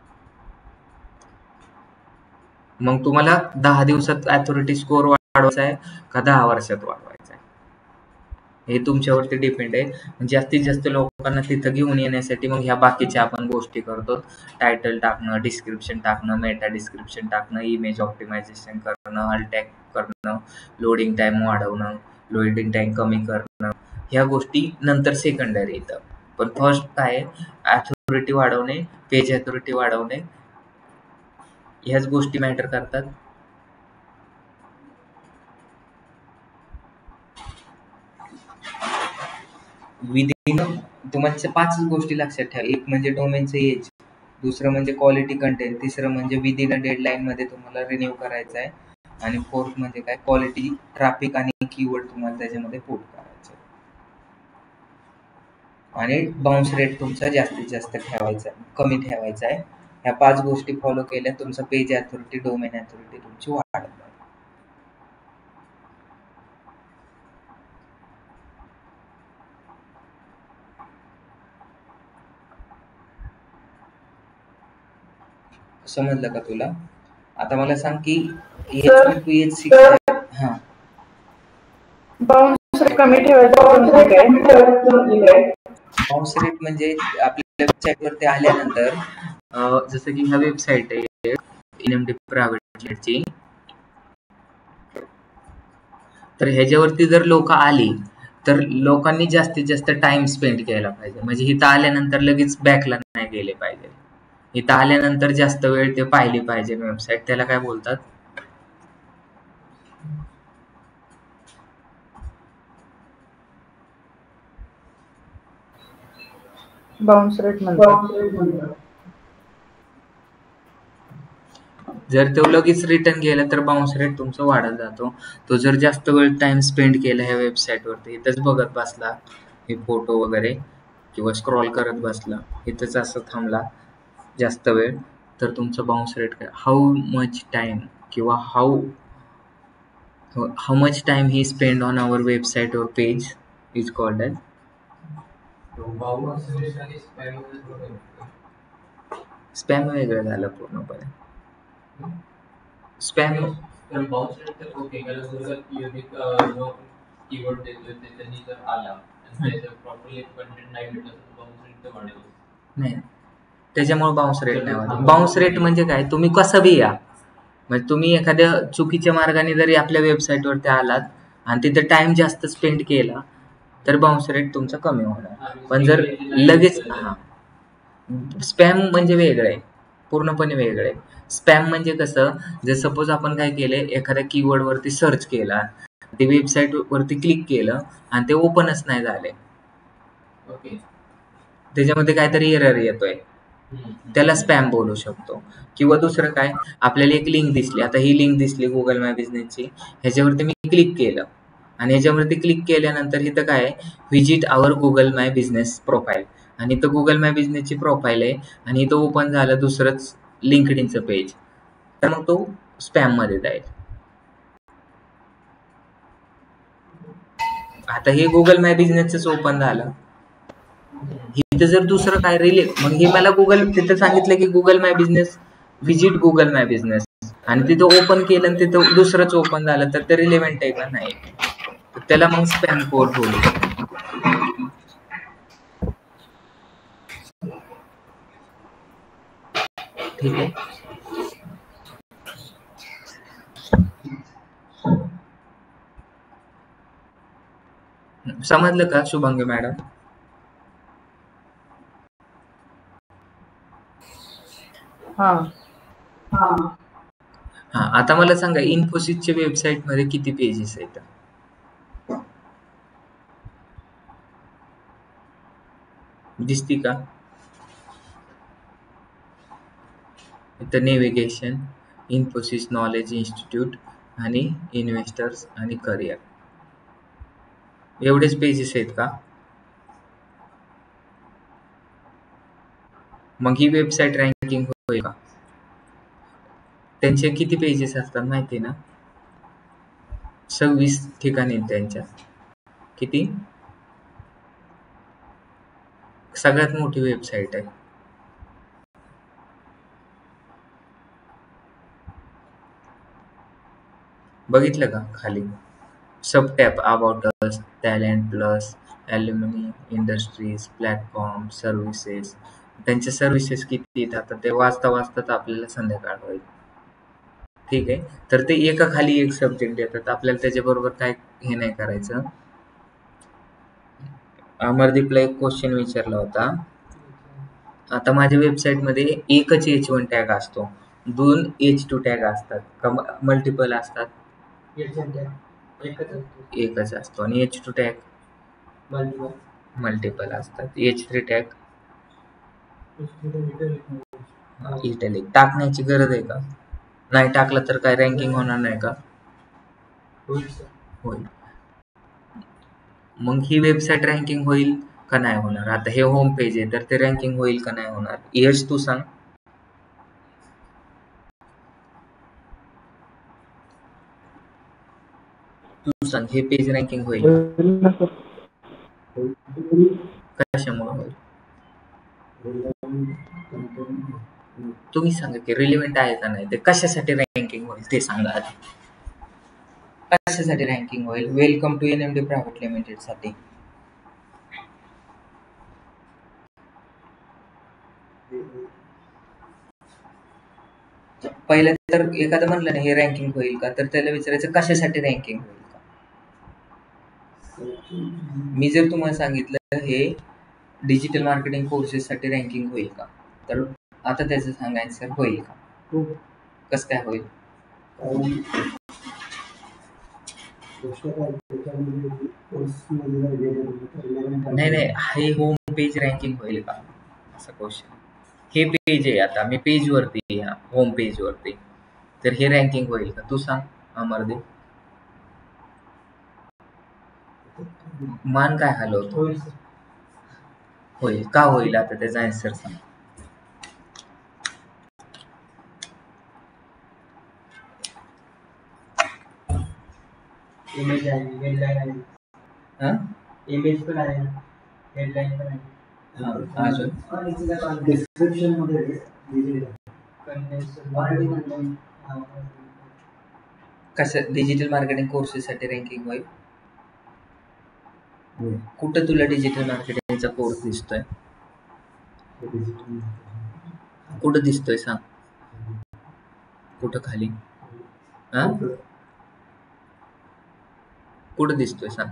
मग तुम्हाला दहा दिवसात अथॉरिटी स्कोर वाढवायचा आहे का दहा वर्षात वाढवायचा आहे हे तुमच्यावरती डिपेंड आहे. जास्तीत जास्त लोकांना तिथं घेऊन येण्यासाठी मग ह्या बाकीच्या आपण गोष्टी करतो, टायटल टाकणं, डिस्क्रिप्शन टाकणं, मेटा डिस्क्रिप्शन टाकणं, इमेज ऑप्टिमायझेशन करणं, अल्ट टॅग करणं, लोडिंग टाइम वाढवणं, लोडिंग टाइम कमी करणं, ह्या गोष्टी नंतर सेकंडरी येतं. पण फर्स्ट काय, अथॉरिटी वाढवणे, पेज अथॉरिटी वाढवणे, ह्याच गोष्टी मॅटर करतात. विदिन तुम्हाला पाच गोष्टी लक्षात ठेवा. एक म्हणजे डोमेनचं एज, दुसरं म्हणजे क्वालिटी कंटेंट, तिसरं म्हणजे विदिन अ डेडलाईन मध्ये तुम्हाला रिन्यू करायचं आहे, आणि फोर्थ म्हणजे काय, क्वालिटी, ट्रॅफिक आणि कीवर्ड तुम्हाला त्याच्यामध्ये पुट करायचं आहे, आणि बाउन्स रेट तुमचा जास्तीत जास्त ठेवायचा, कमी ठेवायचा आहे. ह्या पाच गोष्टी फॉलो केल्या तुमचा पेज अथॉरिटी, डोमेन अथॉरिटी तुमची वाढत. समजलं का तुला? आता मला सांग की हा बाउन्स रेट कमी ठेवायचा. बाउन्स रेट म्हणजे आपल्या वेबसाईट वरती आल्यानंतर, जसं की ह्या वेबसाईट आहे एनएमडी प्रायव्हेटची, तर ह्याच्यावरती जर लोक आली तर लोकांनी जास्तीत जास्त टाइम स्पेंड केला पाहिजे. म्हणजे इथं आल्यानंतर लगेच बॅकला नाही गेले पाहिजे, इथं आल्यानंतर जास्त वेळ ते पाहिली पाहिजे वेबसाईट. त्याला काय बोलतात, बाउन्स रेट म्हणतात. जर तो लगेच रिटर्न गेला तर बाउन्स रेट तुमचा वाढत जातो. तो जर जास्त वेळ टाइम स्पेंड केला ह्या वेबसाईटवरती, इथंच बघत बसला हे फोटो वगैरे किंवा स्क्रॉल करत बसला, इथंच असं थांबला जास्त वेळ, तर तुमचा बाउन्स रेट काय, हाऊ मच टाइम किंवा how how much time he spend on our website और page is called as spam. वेगळं झालं पूर्णपणे. स्पॅम तर बाउन्स रेट तर ओके, कारण जर युनिक जो कीवर्ड देतोय ते त्यांनी जर आला आणि त्याचं प्रॉपरली कंटेंट नाही भेटलं तर बाउन्स रेट तर वाढेल नाही, त्याच्यामुळे बाउन्स रेट नाही वाढत. बाउन्स रेट म्हणजे काय, तुम्ही कसं बी या, म्हणजे तुम्ही एखाद्या चुकीच्या मार्गाने जरी आपल्या वेबसाईटवरती आलात आणि तिथे टाइम जास्त स्पेंड केला तर बाउन्स रेट तुमचा कमी होणार. पण जर लगेच, हां, स्पॅम म्हणजे वेगळं आहे, पूर्णपणे वेगळं आहे. स्पॅम म्हणजे कसं, जर सपोज आपण काय केलं, एखाद्या कीवर्डवरती सर्च केला, ते वेबसाईटवरती क्लिक केलं आणि ते ओपनच नाही झाले, ओके, त्याच्यामध्ये काहीतरी एरर येतोय, त्याला स्पॅम बोलू शकतो. किंवा दुसरं काय, आपल्याला एक लिंक दिसली, आता ही लिंक दिसली गुगल माय बिझनेसची, ह्याच्यावरती मी क्लिक केलं आणि ह्याच्यावरती क्लिक केल्यानंतर इथं काय, visit our Google my business profile, आणि इथं गुगल माय बिझनेसची प्रोफाईल आहे आणि इथं ओपन झालं दुसरंच लिंक्डइनचं पेज, तर मग तो स्पॅम मध्ये जाईल. आता हे गुगल माय बिझनेसच ओपन झालं, इथं जर दुसरं काय रिले, मग हे मला गुगल तिथं सांगितलं की Google my business, visit Google my business, आणि तिथं ओपन केलं आणि तिथं दुसरंच ओपन झालं, तर ते रिलेव्हंट आहे का नाही, तर त्याला मग स्पॅम कोड बोलू शकतो. ठीक आहे. समजलं का शुभांगी मॅडम? हा हा, आता मला सांगा, इन्फोसिसच्या वेबसाईट मध्ये किती पेजेस आहेत? दिसती का? इथं नेव्हिगेशन, इन्फोसिस नॉलेज इन्स्टिट्यूट आणि इन्व्हेस्टर्स आणि करिअर, एवढेच पेजेस आहेत का? मग ही वेबसाईट रँकिंग होईल का? त्यांचे किती पेजेस असतात माहिती ना? सव्वीस ठिकाणी त्यांच्या. किती? सगळ्यात मोठी वेबसाईट आहे. बघितलं का खाली sub tab, about us, talent plus, alumni, industries, platform, services. त्यांच्या सर्व्हिसेस किती आहेत आता ते वाचता वाचताच आपल्याला संध्याकाळ होईल. ठीक आहे, तर ते एका खाली एक सब्जेक्ट देतात आपल्याला, त्याच्याबरोबर काय हे नाही करायचं. अमरदीपला एक क्वेश्चन विचारला होता, आता माझ्या वेबसाईटमध्ये एकच एच वन टॅग असतो, दोन एच टू टॅग असतात का मल्टिपल असतात? एकच असतो. आणि एच टू टॅग मल्टिपल असतात. H three tag italic. टाकण्याची गरज आहे का? नाही टाकलं तर काय रँकिंग होणार नाही का? होईल. मग ही वेबसाईट रँकिंग होईल का नाही होणार? आता हे होम पेज आहे, तर ते रँकिंग होईल का नाही होणार? यश तू सांग. तू सांग, हे पेज रँकिंग होईल का? कशामुळे होईल? तुम्ही सांगा की रिलेव्हंट आहे का नाही, ते कशासाठी रँकिंग होईल ते सांगा. कशासाठी रँकिंग होईल? Welcome to NMD private limited साठी. पहिलं तर एखादं म्हणलं ना हे रँकिंग होईल का, तर त्याला विचारायचं कशासाठी रँकिंग होईल का. मी जर तुम्हाला सांगितलं हे डिजिटल मार्केटिंग कोर्सेस साठी रँकिंग होईल का, तर आता त्याचं सांगायचं सर होईल का. कसं काय होईल? नाही नाही, हे होम पेज रँकिंग होईल का असा क्वेश्चन. हे पेज आहे, आता मी पेज वरती, होम पेज वरती तर हे रँकिंग होईल का? तू सांग अमरदीप. मान काय हलवतो? होईल सर. होईल का? होईल आता त्याचा आन्सर सांग. इमेज आहे, हेडलाईन आहे, हा? इमेज पण आहे, हेडलाईन पण आहे. हा, अजून डिस्क्रिप्शन मध्ये दिलेलं आहे. कंटेंट कसं डिजिटल मार्केटिंग कोर्सेससाठी रँकिंग होईल? कुठं तुला डिजिटल मार्केटिंगचा कोर्स दिसतोय? कुठं दिसतोय सांग? कुठं खाली? हा? कुठं दिसतोय सांग?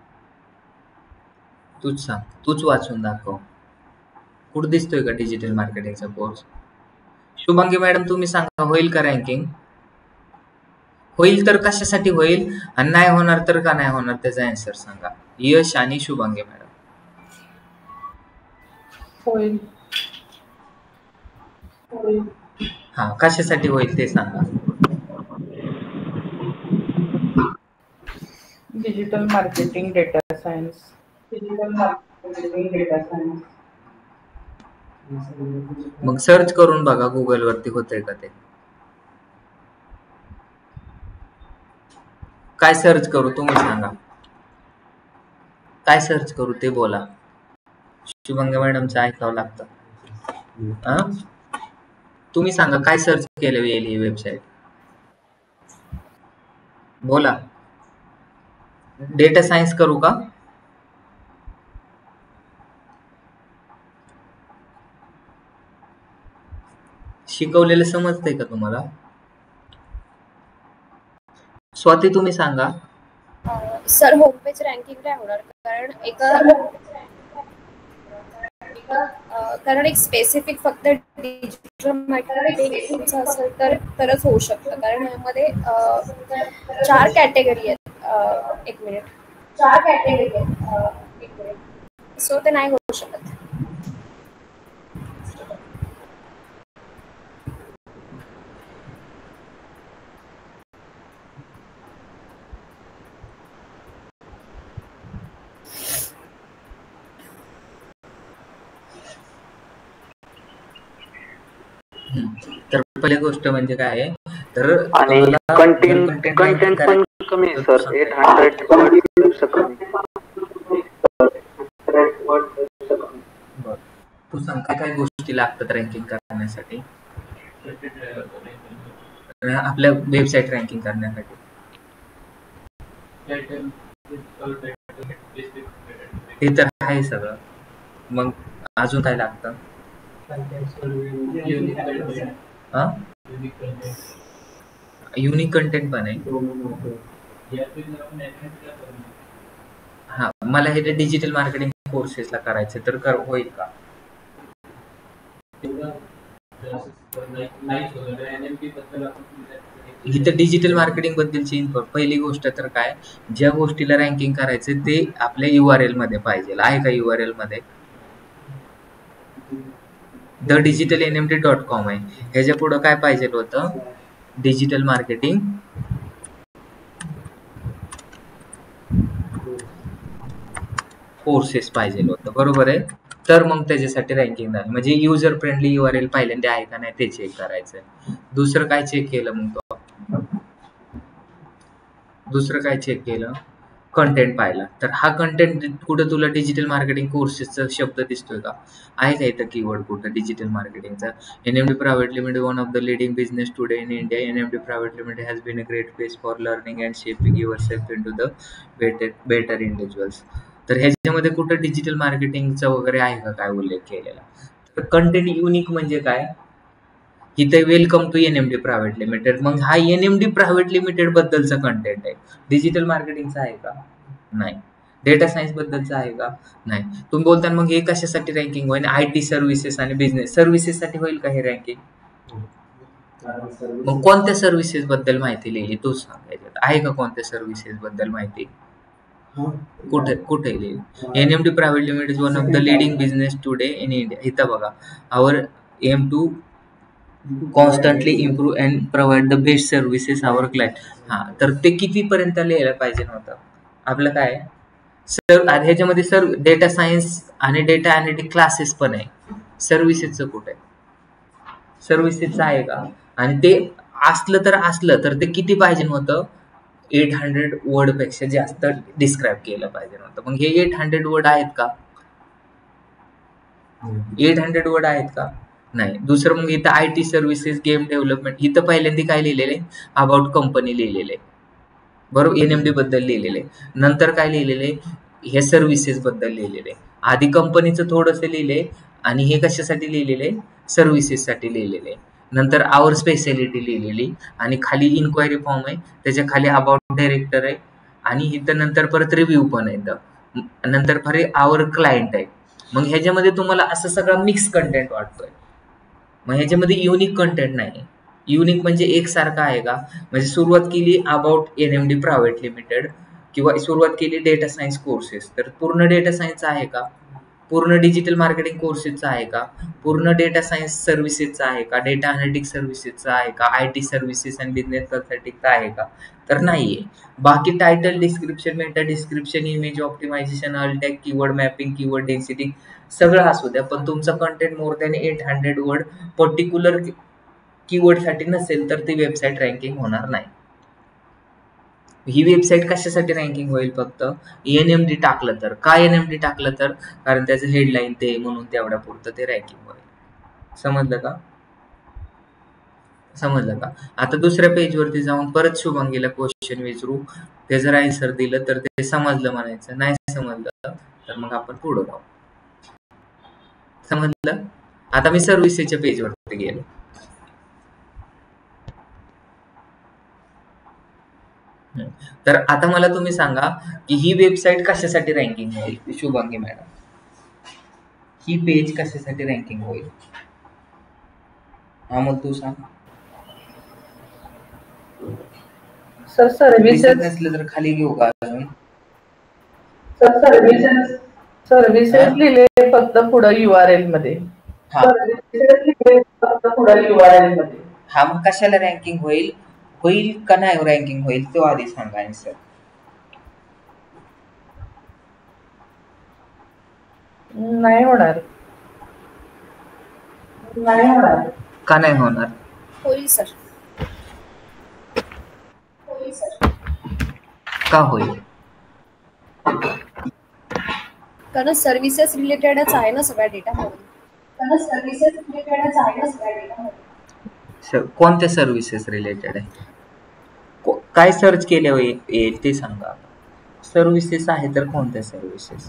तूच सांग, तूच वाचून दाखव. कुठं दिसतोय का डिजिटल मार्केटिंगचा कोर्स? शुभांगी मॅडम तुम्ही सांगा, होईल का रँकिंग? होईल तर कशासाठी होईल आणि नाही होणार तर का नाही होणार त्याचा आन्सर सांगा. यश आणि शुभांगी मॅडम. होईल. हा, कशासाठी होईल ते सांगा. Digital marketing, data science. Digital marketing, data science. मग सर्च करून बघा गुगल वरती होतंय का ते. काय सर्च करू तुम्ही सांगा. काय सर्च करू ते बोला. शुभंगा मॅडमचं ऐकावं लागतं. हा, तुम्ही सांगा काय सर्च केलं येईल ही वेबसाईट. बोला. डेटा सायन्स करू का? शिकवलेलं समजतंय का तुम्हाला? स्वाती तुम्ही सांगा. सर होम पेज रँकिंग नाही होणार, कारण एका कारण एक स्पेसिफिक फक्त डिजिटल मार्केटिंगचं असेल तर तरच होऊ शकतं, कारण यामध्ये चार कॅटेगरी आहेत. एक मिनिट चार कॅटेगरी आहेत एक मिनिट सो ते नाही होऊ शकत. तर पहिली गोष्ट म्हणजे काय आहे तर आणि कंटेंट कंटेंट पण कमी आहे सर. एट हंड्रेड वर्ड कमी. तू सांग काय काय गोष्टी लागतात रँकिंग करण्यासाठी आपल्या वेबसाईट रँकिंग करण्यासाठी. हे तर आहे सगळं. मग अजून काय लागतं. हा युनिक कंटेंट पण आहे. हा मला हे डिजिटल मार्केटिंग कोर्सेसला करायचे तर कर होईल का. इथं डिजिटल मार्केटिंग बद्दलची इन्फो. पहिली गोष्ट तर काय ज्या गोष्टीला रँकिंग करायचं ते आपल्या यू आर एल मध्ये पाहिजे. आहे का यू आर एल मध्ये the digital N M T dot com आहे. ह्याच्या पुढं काय पाहिजे होतं डिजिटल मार्केटिंग कोर्सेस पाहिजे होतं. बरोबर आहे. तर मग त्याच्यासाठी रँकिंग झाली. म्हणजे user friendly U R L पहिल्यांदा आहे का नाही ते चेक करायचं. दुसरं काय चेक केलं मग तो दुसरं काय चेक केलं कंटेंट पाहिला. तर हा कंटेंट कुठं तुला डिजिटल मार्केटिंग कोर्सेसचा शब्द दिसतोय का. आहे का इथं कीवर्ड कुठं डिजिटल मार्केटिंगचा. NMD private limited one of the leading business today in India. NMD private limited has been a great place for learning and shaping yourself into the better better individuals. तर ह्याच्यामध्ये कुठं digital मार्केटिंगचा वगैरे आहे का काय उल्लेख केलेला. तर कंटेंट युनिक म्हणजे काय इथे welcome to NMD private limited. मग हा एनएमडी प्रायव्हेट लिमिटेड बद्दलचा कंटेंट आहे. डिजिटल मार्केटिंगचा आहे का नाही. डेटा सायन्स बद्दलचा आहे का नाही. तुम्ही बोलता मग हे कशासाठी रँकिंग होईल. आय टी सर्व्हिसेस आणि बिझनेस सर्व्हिसेस साठी होईल का हे रँकिंग. मग कोणत्या सर्व्हिसेस बद्दल माहिती लिहिली तू सांगायचं आहे का. कोणत्या सर्व्हिसेस बद्दल माहिती कुठे कुठे लिहिली. NMD private limited one of the leading business today in India. इथं बघा our aim to constantly improve and provide the best services our client. हां, तर ते कितीपर्यंत लिहायला पाहिजे नव्हतं आपलं काय सर. ह्याच्यामध्ये सर डेटा सायन्स आणि डेटा अॅनालिटिक क्लासेस पण आहे. सर्व्हिसेसचं कुठं आहे? सर्व्हिसेसचं आहे का? आणि ते असलं तर असलं तर ते किती पाहिजे नव्हतं? एट हंड्रेड वर्ड पेक्षा जास्त डिस्क्राईब केलं पाहिजे नव्हतं. मग हे एट हंड्रेड वर्ड आहेत का? एट हंड्रेड वर्ड आहेत का? नाही. दुसरं मग इथं I T services, game development, इथं पहिल्यांदा काय लिहिलेलं आहे? अबाउट कंपनी लिहिलेलं आहे, बरोबर, एन एम डी बद्दल लिहिलेलं आहे. नंतर काय लिहिलेलं आहे? हे सर्व्हिसेस बद्दल लिहिलेलं आहे. आधी कंपनीचं थोडंसं लिहिलंय आणि हे कशासाठी लिहिलेलं आहे? सर्व्हिसेससाठी लिहिलेलं आहे. नंतर आवर स्पेशालिटी लिहिलेली आणि खाली इन्क्वायरी फॉर्म आहे, त्याच्या खाली अबाउट डायरेक्टर आहे आणि इथं नंतर परत रिव्ह्यू पण आहे, इथं नंतर परत आवर क्लायंट आहे. मग ह्याच्यामध्ये तुम्हाला असं सगळं मिक्स कंटेंट वाटतोय. मग ह्याच्यामध्ये युनिक कंटेंट नाही. युनिक म्हणजे एकसारखं आहे का? म्हणजे सुरुवात केली about N M D private limited किंवा सुरुवात केली डेटा सायन्स कोर्सेस, तर पूर्ण डेटा सायन्स आहे का? पूर्ण डिजिटल मार्केटिंग कोर्सेसचा आहे का? पूर्ण डेटा सायन्स सर्व्हिसेसचा आहे का? डेटा अनालिटिक्स सर्व्हिसेसचा आहे का? I T services and business कन्सल्टिंगचा आहे का? तर नाहीये. बाकी title, description, meta description, image optimization, alt tag, keyword mapping, keyword density सगळं असू द्या, पण तुमचं content more than eight hundred word particular कीवर्डसाठी नसेल तर ती वेबसाईट रँकिंग होणार नाही. ही वेबसाईट कशासाठी रँकिंग होईल? फक्त एन एम डी टाकलं तर. का एन एम डी टाकलं तर? कारण त्याचं हेडलाईन ते म्हणून तेवढ्या पुरतं ते रँकिंग होईल. समजलं का? समजलं का? आता दुसऱ्या पेजवरती जाऊन परत शुभांगीला क्वेश्चन विचारू, ते जर आन्सर दिलं तर ते समजलं म्हणायचं, नाही समजलं तर मग आपण पुढे जाऊ. समजलं? आता मी सर्व्हिसेसच्या पेजवरती गेलो. तर आता मला तुम्ही सांगा की ही वेबसाईट कशासाठी रँकिंग होईल? शुभांगी मॅडम, ही पेज कशासाठी रँकिंग होईल? हा, मग तू सांग. सर सर्व्हिसेस नसलं तर खाली घेऊ का अजून? सर सर्व्हिसेस सर्व्हिसेस लिहिले फक्त पुढे युआरएल मध्ये. सर्व्हिसेस लिहिले फक्त पुढे युआरएल मध्ये. हा, मग कशाला रँकिंग होईल? होईल का नाही रँकिंग होईल तो आधी सांगा आन्सर. नाही होणार. नाही होणार. का नाही होणार? होईल सर. होईल सर. का होईल? कारण सर्व्हिसेस रिलेटेडच आहे ना सगळ्या डेटा मध्ये. कारण सर्व्हिसेस रिलेटेडच आहे ना सगळ्या डेटा मध्ये. कोणत्या सर्व्हिसेस रिलेटेड आहे? काय सर्च केले येईल ते सांगा. सर्व्हिसेस आहे तर कोणत्या services?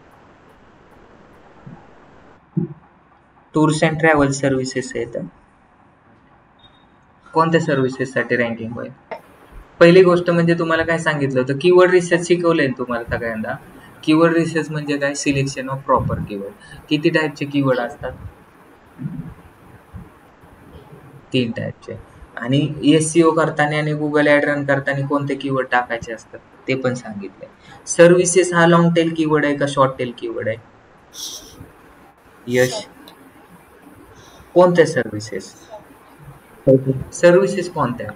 Tours and travel services आहेत. कोणत्या सर्व्हिसेस साठी रँकिंग होईल? पहिली गोष्ट म्हणजे तुम्हाला काय सांगितलं होतं, कीवर्ड रिसर्च शिकवलंय तुम्हाला सगळ्यांना. कीवर्ड रिसर्च म्हणजे काय? Selection of proper keyword. किती टाईपचे कीवर्ड असतात? तीन टाईपचे. आणि एसईओ करताना आणि गुगल ऍड रन करताना कोणते कीवर्ड टाकायचे असतात ते पण सांगितलंय. सर्व्हिसेस हा लॉंग टेल कीवर्ड आहे का शॉर्ट टेल कीवर्ड आहे? यश, कोणत्या सर्व्हिसेस? सर्व्हिसेस कोणत्या?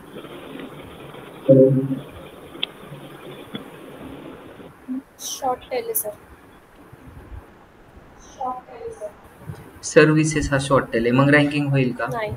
Short tail sir. Short tail sir. Services हा शॉर्ट टेल आहे. मग रँकिंग होईल का? नाही.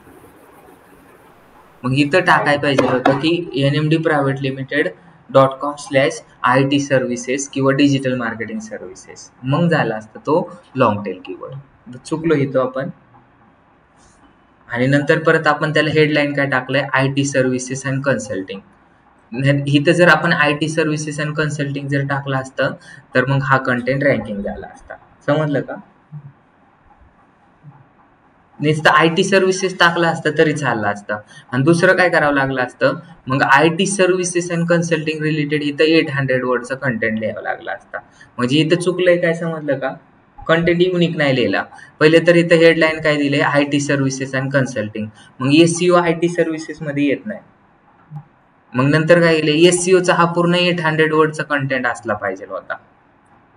मग इथं टाकाय पाहिजे होतं की N M D private limited dot com slash I T services किंवा डिजिटल मार्केटिंग सर्व्हिसेस. मग झाला असतं तो लॉंग टेल कीवर्ड. चुकलो इथं आपण. आणि नंतर परत आपण त्याला हेडलाईन काय टाकलंय? I T services and consulting. इथं जर आपण I T services and consulting जर टाकलं असतं तर मग हा कंटेंट रँकिंग झाला असता. समजलं का? नुसतं आय टी सर्व्हिसेस टाकला असतं तरी चाललं असतं. आणि दुसरं काय करावं लागलं असतं? मग I T services and consulting related इथं एट हंड्रेड वर्डचं कंटेंट लिहावं लागलं असतं. म्हणजे इथं चुकलंय काय समजलं का? कंटेंट युनिक नाही लिहिला. पहिले तर इथं हेडलाईन काय दिले? I T services and consulting. मग एससीओ आय टी सर्व्हिसेस मध्ये येत नाही. मग नंतर काय केलं? एससीओचा हा पूर्ण एट हंड्रेड वर्डचा कंटेंट असला पाहिजे होता.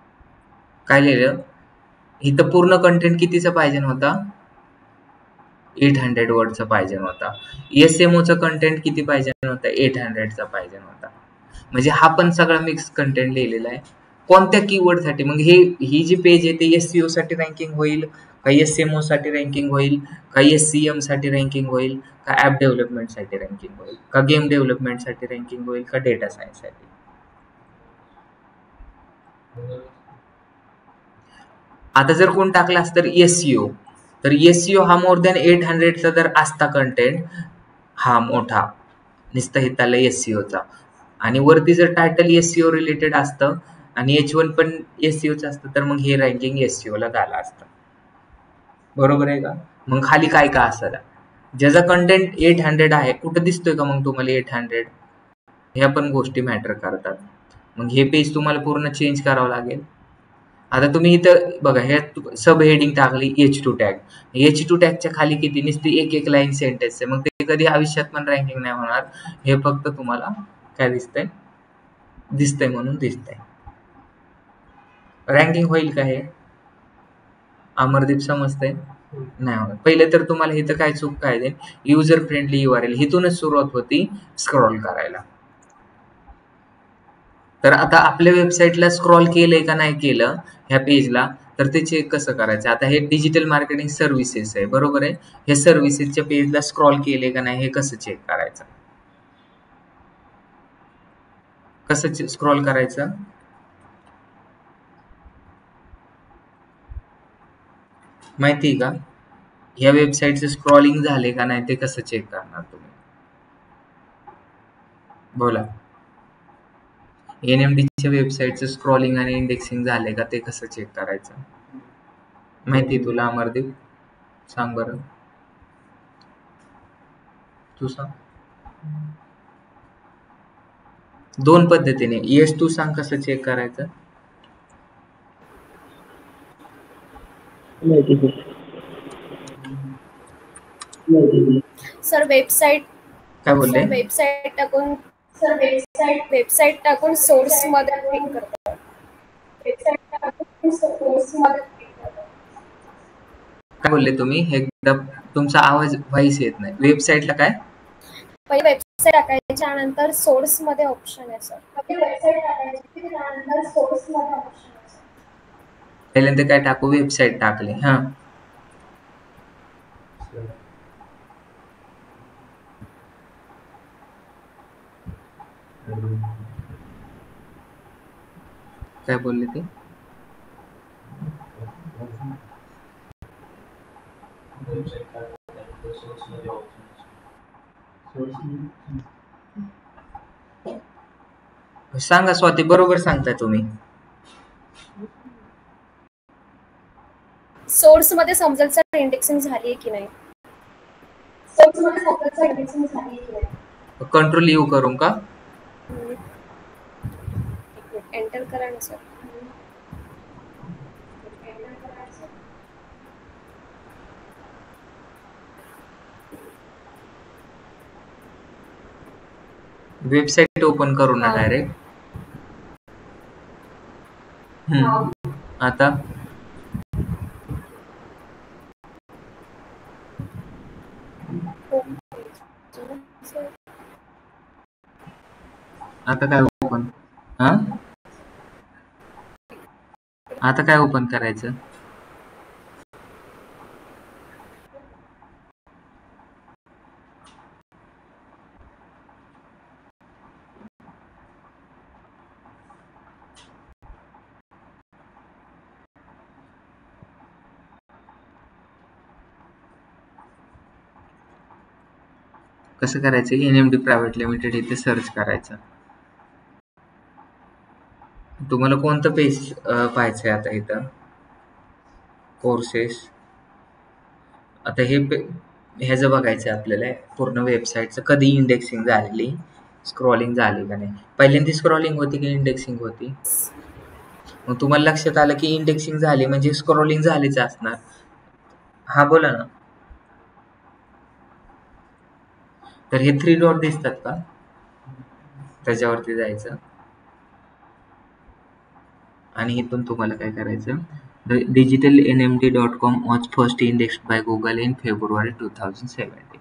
काय लिहिलं? इथं पूर्ण कंटेंट कितीचा पाहिजे होता? एट हंड्रेड वर्डचा पाहिजे होता. एसएमओचा कंटेंट किती पाहिजे होता? एट हंड्रेडचा पाहिजे होता. म्हणजे हा पण सगळा मिक्स कंटेंट लिहिलेला आहे. कोणत्या कीवर्डसाठी? मग हे ही जी पेज आहे ते एससीओ साठी रँकिंग होईल का एसएमओ साठी रँकिंग होईल का एससीएम साठी रँकिंग होईल का ऍप डेव्हलपमेंट साठी रँकिंग होईल का गेम डेव्हलपमेंट साठी रँकिंग होईल का डेटा सायन्स साठी? आता जर कोण टाकलास तर एससीओ, तर एससीओ हा मोर दॅन एट हंड्रेडचा जर असता कंटेंट हा मोठा नुसतं हिताला एससीओचा आणि वरती जर टायटल एससीओ रिलेटेड असतं आणि एच वन पण एससीओचं असतं तर मग हे रँकिंग एससीओ ला झालं असतं. बरोबर आहे का? मग खाली काय का असायला ज्याचा कंटेंट एट हंड्रेड आहे कुठं दिसतोय का मग तुम्हाला एट हंड्रेड? ह्या पण गोष्टी मॅटर करतात. मग हे पेज तुम्हाला पूर्ण चेंज करावं लागेल. आता तुम्ही इथं बघा हे सब हेडिंग टाकली H two tag. H two टॅगच्या खाली किती नुसती एक एक लाईन सेंटेन्स आहे. मग ते कधी आयुष्यात पण रँकिंग नाही होणार. हे फक्त तुम्हाला काय दिसतंय दिसतंय म्हणून दिसतंय. रँकिंग होईल का हे? अमरदीप समजतंय? नाही होणार. पहिले तर तुम्हाला इथं काय चूक काय दे युजर फ्रेंडली युआरएल हिथूनच सुरुवात होती स्क्रॉल करायला. तर आता आपल्या वेबसाईटला स्क्रॉल केलंय का नाही केलं ह्या पेजला तर ते चेक कसं करायचं? आता हे डिजिटल मार्केटिंग सर्व्हिसेस आहे बरोबर आहे. हे सर्व्हिसेसच्या पेजला स्क्रॉल केले का नाही हे कसं चेक करायचं? कसं स्क्रॉल करायचं? माहिती आहे का? ह्या वेबसाईटचं स्क्रॉलिंग झाले का नाही ते कसं चेक करणार तुम्ही? बोला. एनएमडीच्या वेबसाईटचं स्क्रॉलिंग आणि इंडेक्सिंग झाले का ते कसं चेक करायचं? माहिती तुला अमरदीप? सांग बरं. तू सांग. दोन पद्धतीने. यश तू सांग कसं चेक करायचं? सर वेबसाईट काय बोलले? वेबसाईट टाकून सर वेबसाईट वेबसाईट टाकून सोर्स मध्ये क्लिक करतात. वेबसाईट टाकून सोर्स मध्ये क्लिक करतात. काय बोलले तुम्ही? एकदा तुमचा आवाज व्हाईस येत नाही. वेबसाईटला काय? पहिले वेबसाईट टाकायच्या नंतर सोर्स मध्ये ऑप्शन आहे सर. पहिले वेबसाईट टाकायची त्यानंतर सोर्स मध्ये ऑप्शन आहे सर. पहिल्यांदा काय टाकू? वेबसाईट टाकली. हा काय बोलले ते? सांगा स्वाती, बरोबर सांगताय तुम्ही. सोर्स मध्ये समजेल सर इंडेक्सिंग झाली की नाही. सोर्स मध्ये समजेल सर इंडेक्सिंग झाली की नाही. कंट्रोल यू करू का? एंटर करा ना सर. वेबसाईट ओपन करू ना डायरेक्ट. हम्म आता आता काय ओपन हा आता काय ओपन करायचं? कसं करायचं? एनएमडी प्रायव्हेट लिमिटेड इथे सर्च करायचं. तुम्हाला कोणतं पेज पाहायचंय आता इथं? कोर्सेस. आता हे ह्याचं बघायचं आपल्याला पूर्ण वेबसाईटचं कधी इंडेक्सिंग झालेली, स्क्रॉलिंग झाली का नाही. पहिल्यांदा स्क्रॉलिंग होती की इंडेक्सिंग होती? मग तुम्हाला लक्षात आलं की इंडेक्सिंग झाली म्हणजे स्क्रॉलिंग झालीच असणार. हा बोला ना. तर हे थ्री डॉट दिसतात का? त्याच्यावरती जायचं आणि इथून तुम्हाला काय करायचं? The digital N M D dot com was first indexed by Google in February two thousand seventeen.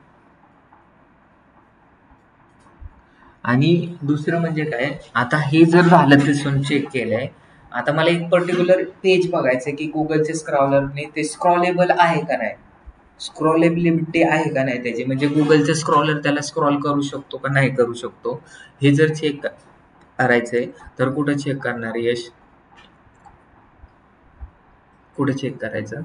आणि दुसरं म्हणजे काय, आता हे जर झालं ते चेक केलंय, आता मला एक पर्टिक्युलर पेज बघायचं की गुगलचे स्क्रॉलरने ते स्क्रॉलेबल आहे का नाही, स्क्रॉलेबिलिटी आहे का नाही त्याची, म्हणजे गुगलचे स्क्रॉलर त्याला स्क्रॉल करू शकतो का नाही करू शकतो, हे जर चेक करायचंय तर कुठं चेक करणार यश, कुठे चेक करायचं,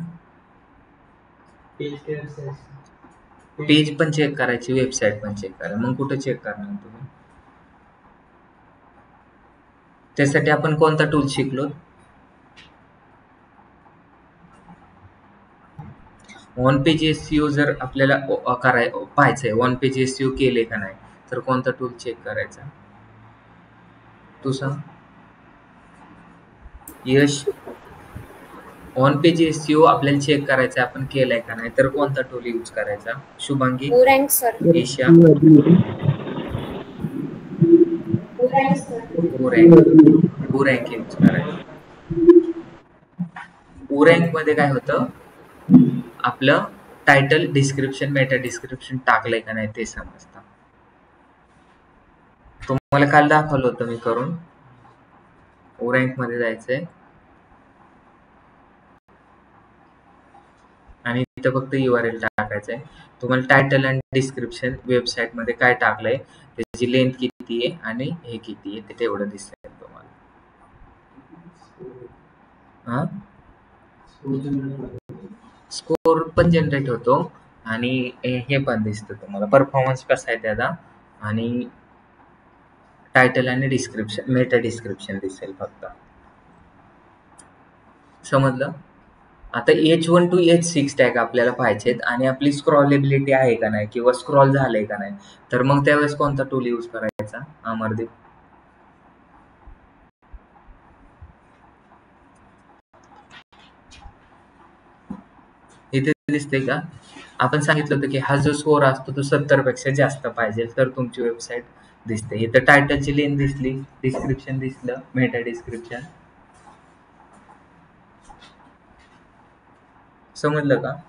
पेज पण चेक करायची, वेबसाईट पण चेक करा, मग कुठे चेक करणार तुम्ही, त्यासाठी आपण कोणता टूल शिकलो, ऑन पेज एसईओ जर आपल्याला कराय पाहायचंय, ऑन पेज एसईओ केले का नाही तर कोणता टूल चेक करायचा, तू सांग यश, ऑन पेज एसईओ आपल्याला चेक करायचं आपण केलंय का नाही तर कोणता टूल यूज करायचा, Shubhangi, Orank sir, Asia, Orank, Orank use करायचं. ओरँक मध्ये काय होतं, आपलं टायटल, डिस्क्रिप्शन, मेटा डिस्क्रिप्शन टाकलंय का नाही ते समजतं. तुम्हाला काल दाखवलं होतं मी करून. ओरँक मध्ये जायचंय आणि तिथं फक्त यूआरएल टाकायचंय. तुम्हाला टायटल आणि डिस्क्रिप्शन वेबसाईट मध्ये काय टाकलंय, त्याची लेंथ किती आहे आणि हे किती आहे ते तेवढं दिसेल तुम्हाला. हा, स्कोर पण जनरेट होतो आणि हे पण दिसतं तुम्हाला, परफॉर्मन्स कसा आहे त्याचा, आणि टायटल आणि डिस्क्रिप्शन, मेटा डिस्क्रिप्शन दिसेल फक्त. समजलं. आता H one to H six tag आपल्याला पाहिजेत आणि आपली स्क्रॉलेबिलिटी आहे का नाही किंवा स्क्रॉल झालंय का नाही, तर मग त्यावेळेस कोणता टूल यूज करायचा, अमरदीप, इथे दिसते का, आपण सांगितलं होतं की हा जो स्कोर असतो तो सत्तर पेक्षा जास्त पाहिजे तर तुमची वेबसाईट दिसते. इथं टायटलची लेंथ दिसली, डिस्क्रिप्शन दिसलं, मेटा डिस्क्रिप्शन, समजलं का.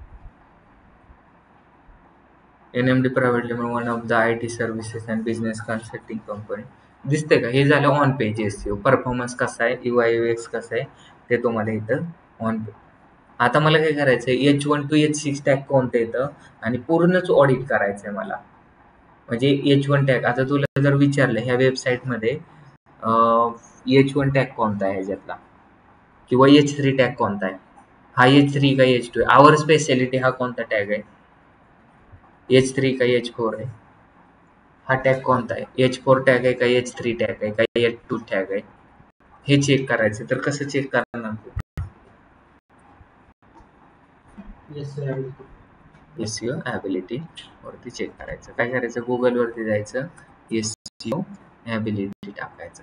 NMD private limited, one of the I T services and business consulting company, दिसते का. हे झालं ऑन पेज एसईओ. परफॉर्मन्स कसा आहे, यूआय यूएक्स कसं आहे ते तुम्हाला इथं ऑन पेज. आता मला काय करायचं आहे, H one to H six tag कोणतं येतं आणि पूर्णच ऑडिट करायचं आहे मला, म्हणजे एच वन टॅग. आता तुला जर विचारलं ह्या वेबसाईटमध्ये एच वन टॅग कोणता आहे ह्याच्यातला किंवा एच थ्री टॅग कोणता आहे, हा एच थ्री का एच टू आहे, आवर स्पेशालिटी हा कोणता टॅग आहे, एच थ्री का एच फोर आहे, हा टॅग कोणता आहे, एच फोर टॅग आहे का एच थ्री टॅग आहे का एच टू टॅग आहे, हे चेक करायचं. तर कसं चेक करणार, एसईओ ॲबिलिटी वरती चेक करायचं. काय करायचं, गुगल वरती जायचं, एसईओ ॲबिलिटी टाकायचं.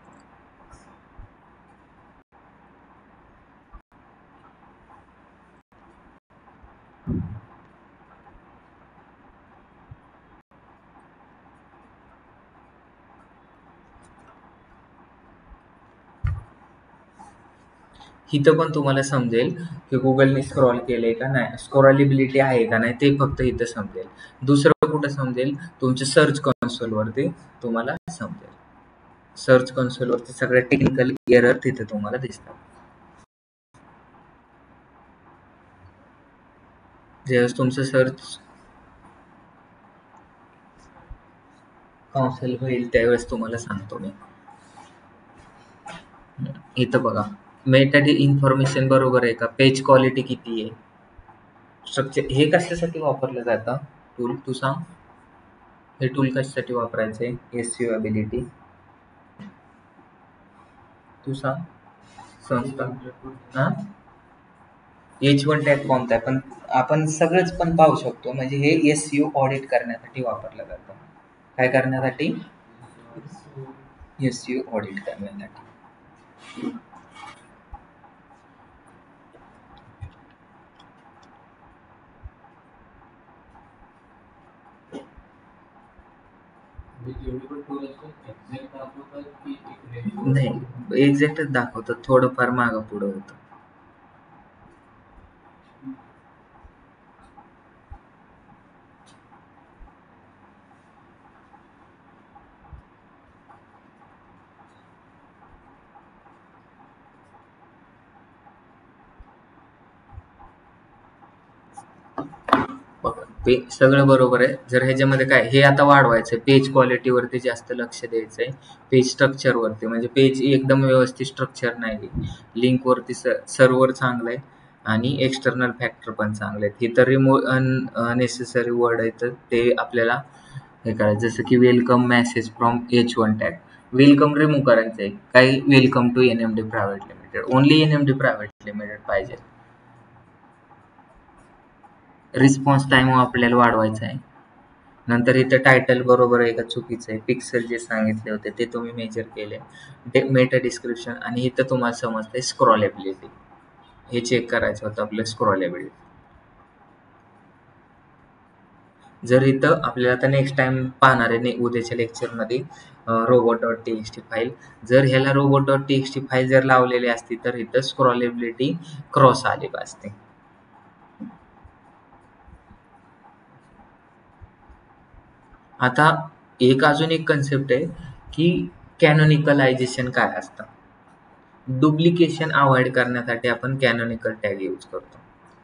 इथं पण तुम्हाला समजेल की गुगलने स्क्रॉल केलंय का नाही, स्क्रॉलेबिलिटी आहे का नाही ते फक्त इथं समजेल. दुसरं कुठं समजेल, तुमच्या सर्च कन्सोलवरती तुम्हाला समजेल. सर्च कन्सोलवरती सगळ्या टेक्निकल एरर तिथे तुम्हाला दिसतात. ज्यावेळेस तुमचं सर्च कन्सोल होईल त्यावेळेस तुम्हाला सांगतो मी. इथं बघा, मेटा इन्फॉर्मेशन बरोबर आहे का, पेज क्वालिटी किती आहे, स्ट्रक्चर, हे कशासाठी वापरलं जातं टूल, तू सांग. हे टूल कशासाठी वापरायचं आहे, एसईओ ॲबिलिटी, तू सांग. संस्था, हां, एच वन टॅग कोणता आहे, पण आपण सगळंच पण पाहू शकतो, म्हणजे हे एसईओ ऑडिट करण्यासाठी वापरलं जातं. काय करण्यासाठी, एसईओ ऑडिट करण्यासाठी. नाही, एक्झॅक्टच दाखवतात, थोडंफार मागं पुढं होतं. पे सगळं बरोबर आहे. जर ह्याच्यामध्ये काय हे आता वाढवायचं आहे, पेज क्वालिटीवरती जास्त लक्ष द्यायचं आहे, पेज स्ट्रक्चरवरती, म्हणजे पेज एकदम व्यवस्थित स्ट्रक्चर नाही, लिंकवरती स सर्व्हर चांगलं आहे आणि एक्सटर्नल फॅक्टर पण चांगले आहेत. हे तर रिमूव्ह अननेसेसरी वर्ड आहे, तर ते आपल्याला हे करायचं. जसं की welcome message from H one tag, welcome remove करायचं आहे. काही welcome to N M D private limited, only N M D private limited पाहिजे. रिस्पॉन्स टाइम आपल्याला वाढवायचा आहे. नंतर इथं टायटल बरोबर आहे का चुकीचं आहे, पिक्सल जे सांगितले होते ते तुम्ही मेजर केले, मेटा डिस्क्रिप्शन, आणि इथं तुम्हाला समजते स्क्रॉलेबिलिटी, हे चेक करायचं होतं आपलं स्क्रॉलेबिलिटी. जर इथं आपल्याला आता नेक्स्ट टाइम पाहणार आहे उद्याच्या लेक्चरमध्ये robot dot T X T file, जर ह्याला robot dot T X T file जर लावलेली असती तर इथं स्क्रॉलेबिलिटी क्रॉस आली असते. आता एक अजून एक कन्सेप्ट आहे की कॅनोनिकलायझेशन काय असतं. डुप्लिकेशन अवॉइड करण्यासाठी आपण कॅनोनिकल टॅग यूज करतो.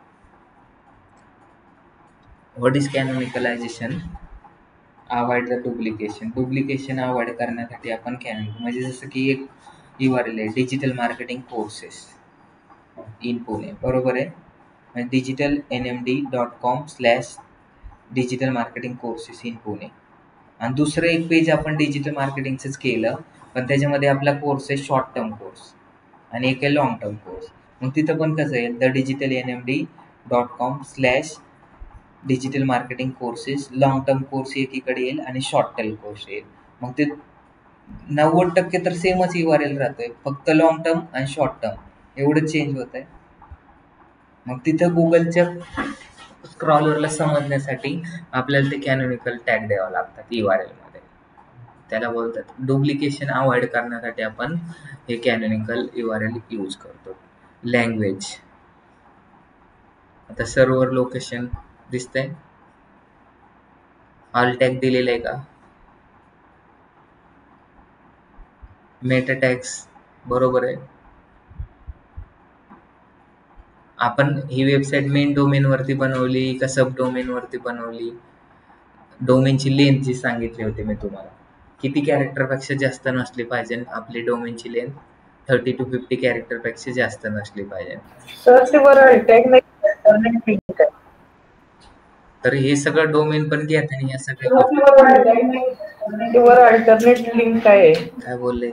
What is canonicalization? Avoid the duplication. Duplication avoid करण्यासाठी आपण कॅनोनिकल, म्हणजे जसं की एक यू आर एल आहे, digital marketing courses in Pune, बरोबर आहे, म्हणजे digital N M D dot com slash digital marketing courses in Pune. आणि दुसरं एक पेज आपण डिजिटल मार्केटिंगचंच केलं, पण त्याच्यामध्ये आपला कोर्स आहे शॉर्ट टर्म कोर्स आणि एक आहे लॉंग टर्म कोर्स. मग तिथं पण कसं आहे, the digital N M D dot com slash digital marketing courses, long term course एकीकडे येईल आणि शॉर्ट टर्म कोर्स येईल. मग ते नव्वद टक्के तर सेमच यू आर एल राहतोय, फक्त लॉंग टर्म आणि शॉर्ट टर्म एवढं चेंज होत आहे. मग तिथं गुगलच्या स्क्रॉलरला समजण्यासाठी आपल्याला ते कॅनोनिकल टॅग द्यावं लागतात यू आर एल मध्ये, त्याला बोलतात. डुप्लिकेशन अवॉइड करण्यासाठी आपण हे canonical U R L use करतो. लँग्वेज, आता सर्व्हर लोकेशन दिसतंय, ऑल टॅग दिलेलं आहे का, मेटा टॅग्स बरोबर आहे. आपण ही वेबसाईट मेन डोमेन वरती बनवली का सब डोमेन वरती बनवली. डोमेनची लेंथ जी सांगितली होती मी तुम्हाला, किती कॅरेक्टर पेक्षा जास्त नसली पाहिजे आपली डोमेनची length, thirty to fifty character पेक्षा जास्त नसली पाहिजे. तर हे सगळं डोमेन पण घेत आणि या सगळ्या अल्टरनेट लिंक काय आहे, काय बोलले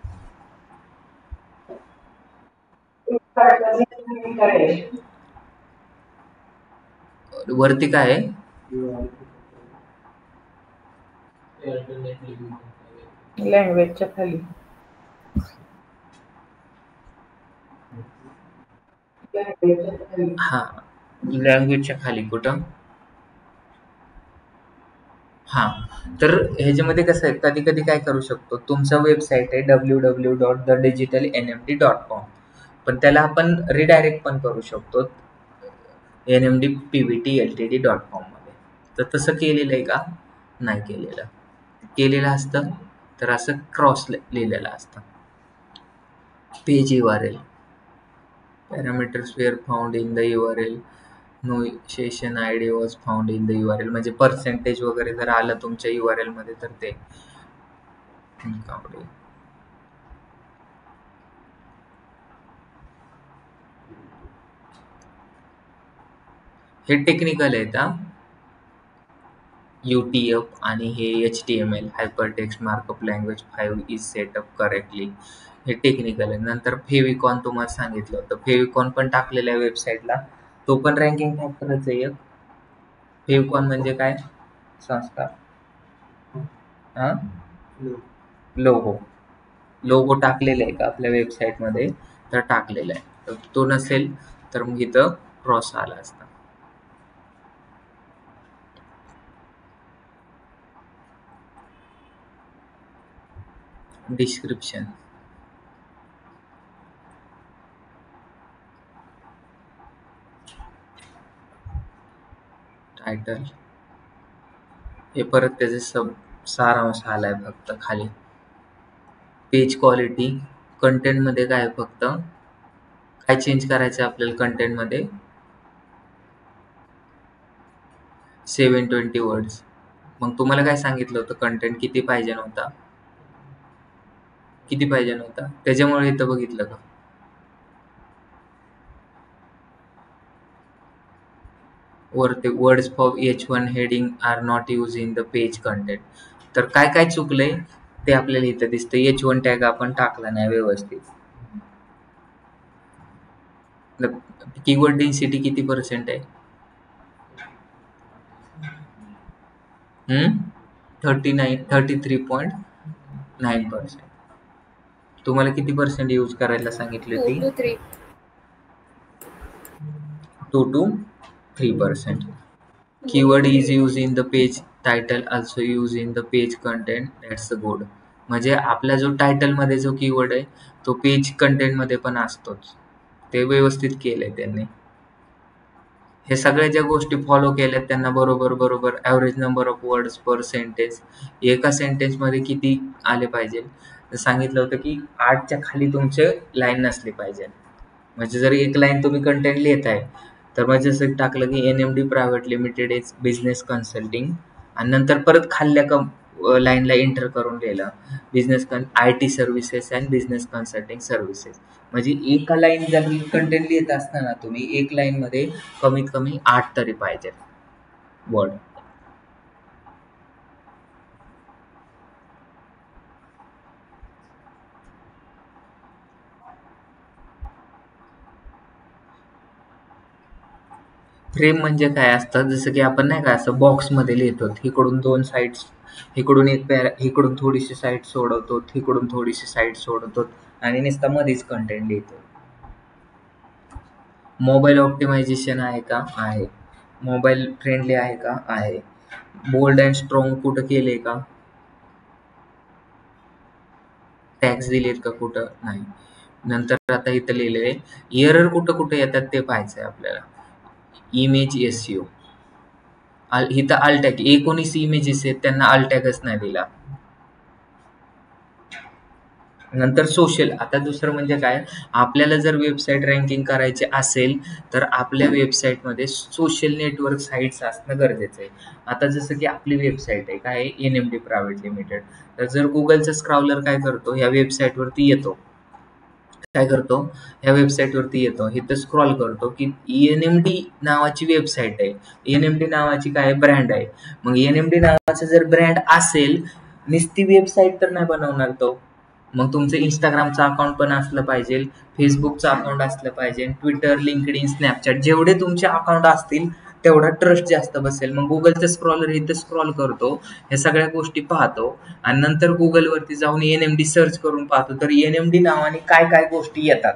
वरती काय आहे, लँग्वेजच्या खाली हा लँग्वेजच्या खाली कुठं, हा. तर ह्याच्यामध्ये कसं आहे, कधी कधी काय करू शकतो, तुमचं वेबसाईट आहे W W dot the digital N M D dot com, पण त्याला आपण रिडायरेक्ट पण करू शकतो N M D P V T L T D dot com मध्ये. तर तसं केलेलं आहे का, नाही केलेलं. केलेलं असतं तर असं क्रॉस लिहिलेलं असतं. Page U R L, parameters were found in the U R L, no session I D was found in the U R L, म्हणजे पर्सेंटेज वगैरे जर आलं तुमच्या यू आर एल मध्ये तर ते हे टेक्निकल आहेत. हा यू टी एफ आणि हे H T M L hyper text markup language five is setup correctly, हे टेक्निकल आहे. नंतर फेविकॉन तुम्हाला सांगितलं होतं, फेविकॉन पण टाकलेलं आहे वेबसाईटला, तो पण रँकिंग फॅक्टरच आहे एक. फेविकॉन म्हणजे काय संस्था, हा लोगो, लोगो टाकलेला आहे का आपल्या वेबसाईटमध्ये, तर टाकलेला आहे. तर तो नसेल तर मग इथं क्रॉस आला असता. डिस्क्रिप्शन, टायटल, हे परत त्याचे सब सारांश आलाय फक्त खाली. पेज क्वालिटी, कंटेंट मध्ये काय फक्त काय चेंज करायचं आपल्याला कंटेंट मध्ये, सेव्हन ट्वेंटी वर्ड्स. मग तुम्हाला काय सांगितलं होतं, कंटेंट किती पाहिजे नव्हता, किती पाहिजे नव्हता, त्याच्यामुळे इथं बघितलं का वरती words for H one heading are not use in the page content. तर काय काय चुकलंय ते आपल्याला इथं दिसतं. एच वन टॅग आपण टाकला नाही व्यवस्थित. कीवर्ड डेन्सिटी किती पर्सेंट आहे, thirty nine thirty three point nine percent. तुम्हाला किती पर्सेंट यूज करायला सांगितली टू होती, two three two two three percent. Keyword is use in the page title also use in the page content, that's good. म्हणजे आपला जो title मध्ये जो कीवर्ड आहे तो पेज कंटेंट मध्ये पण असतोच, ते व्यवस्थित केलंय त्यांनी. हे सगळ्या ज्या गोष्टी फॉलो केल्यात त्यांना बरोबर बरोबर average number of words per sentence, एका सेंटेन्स मध्ये किती आले पाहिजे सांगितलं होतं की आठच्या खाली तुमचे लाईन नसली पाहिजे. म्हणजे जर एक लाईन तुम्ही कंटेंट लिहिताय तर मग जसं टाकलं की N M D private limited is business consulting आणि नंतर परत खाल्ल्या कम लाईनला एंटर करून लिहिलं business con I T services and business consulting services. म्हणजे एका लाईन जर कंटेंट लिहित असताना तुम्ही एक लाईन मध्ये कमीत कमी आठ तरी पाहिजे वर्ड. फ्रेम म्हणजे काय असतं, जसं की आपण नाही का असं बॉक्समध्ये लिहितो, इकडून दोन साईड्स, इकडून एक पॅरा, इकडून थोडीशी साईड सोडवतो, इकडून थोडीशी साईड सोडवतो आणि नुसता मध्येच कंटेंट लिहितो. मोबाईल ऑप्टिमायझेशन आहे का, आहे. मोबाईल फ्रेंडली आहे का, आहे. बोल्ड अँड स्ट्रॉंग कुठं केले का, टॅक्स दिलेत का कुठं, नाही. नंतर आता इथं लिहिलेलं आहे एरर कुठं कुठं येतात ते पाहायचंय आपल्याला. इमेज एसईओ इथं अल्टॅग एकोणीस इमेजेस आहेत त्यांना अल्टॅगच नाही दिला. नंतर सोशल, आता दुसरं म्हणजे काय, आपल्याला जर वेबसाईट रँकिंग करायची असेल तर आपल्या वेबसाईटमध्ये सोशल नेटवर्क साईट्स असणं गरजेचं आहे. आता जसं की आपली वेबसाईट आहे काय, N M D private limited, तर जर गुगलचा स्क्रॉलर काय करतो, ह्या वेबसाईटवरती येतो, काय करतो ह्या वेबसाईटवरती येतो, इथं स्क्रॉल करतो की एन एम डी नावाची वेबसाईट आहे, एन एम डी नावाची काय ब्रँड आहे. मग एन एम डी नावाचं जर ब्रँड असेल, नुसती वेबसाईट तर नाही बनवणार तो, मग तुमचं इंस्टाग्रामचं अकाउंट पण असलं पाहिजे, फेसबुकचं अकाउंट असलं पाहिजे, ट्विटर, लिंक्डइन, स्नॅपचॅट, जेवढे तुमचे अकाउंट असतील तेवढा ट्रस्ट जास्त बसेल. मग गुगलचं स्क्रॉलर इथं स्क्रॉल करतो, ह्या सगळ्या गोष्टी पाहतो आणि नंतर गुगलवरती जाऊन एन एम डी सर्च करून पाहतो तर एन एम डी नावाने काय काय गोष्टी येतात.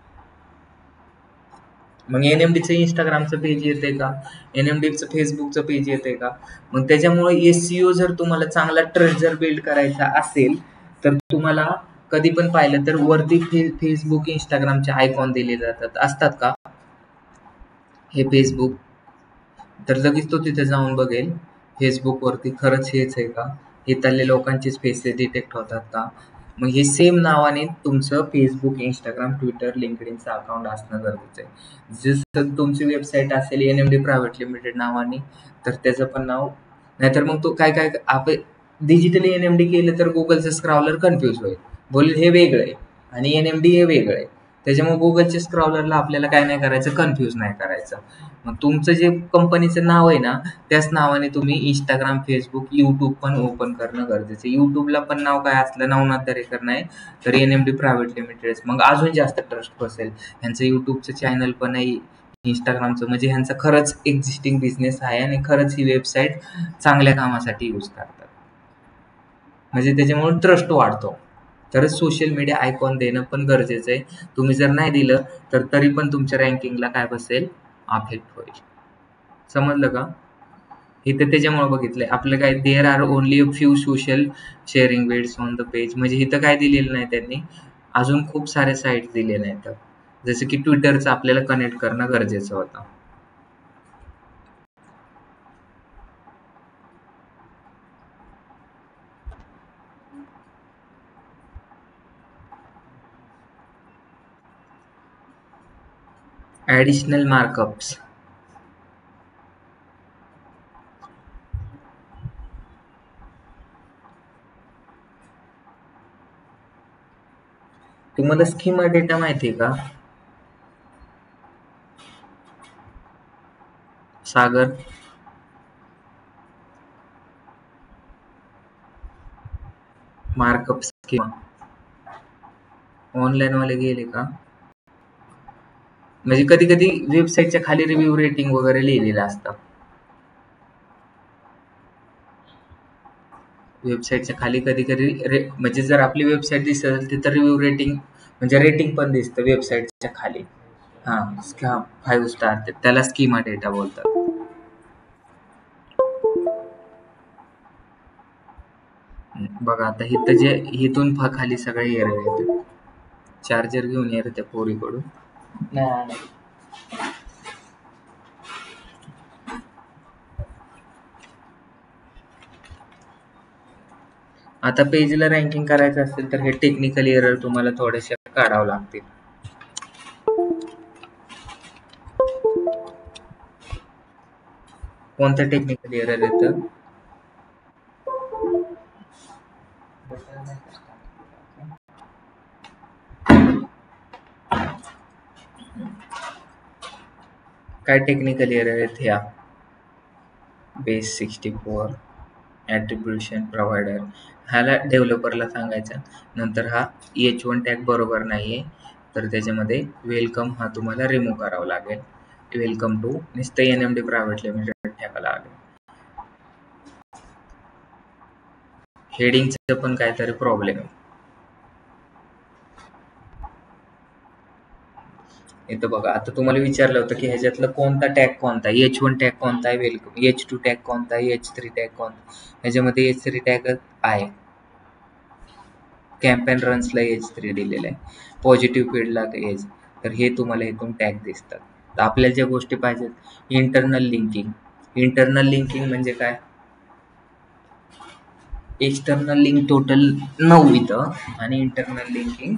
मग एन एम डीचं इंस्टाग्रामचं पेज येते का, एन एम डीचं फेसबुकचं पेज येते का. मग त्याच्यामुळे एसईओ जर तुम्हाला चांगला ट्रस्ट जर बिल्ड करायचा असेल तर तुम्हाला कधी पण पाहिलं तर वरती फे फेसबुक इंस्टाग्रामचे आयकॉन दिले जातात, असतात का, हे फेसबुक, तर लगेच तो तिथे जाऊन बघेल फेसबुकवरती खरंच हेच आहे का, इथले लोकांचेच फेसेस डिटेक्ट होतात का. मग हे सेम नावाने तुमचं फेसबुक, इंस्टाग्राम, ट्विटर, लिंक्डइनचं अकाउंट असणं गरजेचं आहे. जसं तुमची वेबसाईट असेल N M D private limited नावाने तर त्याचं पण नाव, नाहीतर मग तो काय काय आपण डिजिटली एन एम डी केलं तर गुगलचं स्क्रॉलर कन्फ्यूज होईल, बोल हे वेगळं आहे आणि एन एम डी हे वेगळं आहे. त्याच्यामुळे गुगलच्या स्क्रॉलरला आपल्याला काय नाही करायचं, कन्फ्यूज नाही करायचं. मग तुमचं जे कंपनीचं नाव आहे ना त्याच नावाने तुम्ही इंस्टाग्राम, फेसबुक, यूट्यूब पण ओपन करणं गरजेचं आहे. यूट्यूबला पण नाव काय असलं, नवनाथ दरेकर नाही तर N M D private limited, मग अजून जास्त ट्रस्ट बसेल. ह्यांचं यूट्यूबचं चॅनल पण आहे, इंस्टाग्रामचं, म्हणजे ह्यांचा खरंच एक्झिस्टिंग बिझनेस आहे आणि खरंच ही वेबसाईट चांगल्या कामासाठी यूज करतात, म्हणजे त्याच्यामुळे ट्रस्ट वाढतो. तरच सोशल मीडिया आयकॉन देणं पण गरजेचं आहे. तुम्ही जर नाही दिलं तर तरी पण तुमच्या रँकिंगला काय बसेल, अफेक्ट होईल. समजलं का. इथे त्याच्यामुळे बघितलंय आपलं काय, there are only a few social sharing widgets on the page, म्हणजे इथं काय दिलेलं नाही त्यांनी, अजून खूप सारे साईट दिले नाहीत. जसं की ट्विटरचं आपल्याला कनेक्ट करणं गरजेचं होतं. ॲडिशनल मार्कअप्स, तुम्हाला स्कीमा डेटा माहिती आहे का सागर? मार्कअप स्कीमा ऑनलाईन वाले गेले का? म्हणजे कधी कधी वेबसाईटच्या खाली रिव्ह्यू रेटिंग वगैरे लिहिलेलं असतं. वेबसाईटच्या खाली कधी कधी रे म्हणजे जर आपली वेबसाईट दिसत असेल तिथं रिव्ह्यू रेटिंग म्हणजे रेटिंग पण दिसतं वेबसाईटच्या खाली. हां फाईव्ह स्टार त्याला स्कीमा डेटा बोलतात. बघा आता इथं जे इथून खाली सगळे एरर येते. चार्जर घेऊन ये रे त्या पोरीकडून. आता पेजला रँकिंग करायचं असेल तर हे टेक्निकल एरर तुम्हाला थोडेसे काढावं लागतील. कोणतं टेक्निकल एरर येतं? काय टेक्निकल एरर आहेत ह्या? Base sixty four attribution provider ह्याला डेव्हलपरला सांगायचा. नंतर हा एच वन टॅग बरोबर नाही आहे तर त्याच्यामध्ये वेलकम हा तुम्हाला रिमूव्ह करावा लागेल. वेलकम टू नुसतं N M D private limited टाकायला लागेल. हेडिंगचं पण काहीतरी प्रॉब्लेम आहे. इथं बघा आता तुम्हाला विचारलं होतं की ह्याच्यातलं कोणता टॅग कोणता आहे, एच वन टॅग कोणता आहे, वेलकम एच टू टॅग कोणता आहे, एच थ्री टॅग कोणता. ह्याच्यामध्ये एच थ्री टॅग आहे. कॅम्पेन रन्सला एच थ्री दिलेलं आहे, पॉझिटिव्ह फीडला एच. तर हे तुम्हाला इथून टॅग दिसतात. तर आपल्याला ज्या गोष्टी पाहिजेत इंटरनल लिंकिंग. इंटरनल लिंकिंग म्हणजे काय? एक्सटर्नल लिंक टोटल नऊ इथं आणि इंटरनल लिंकिंग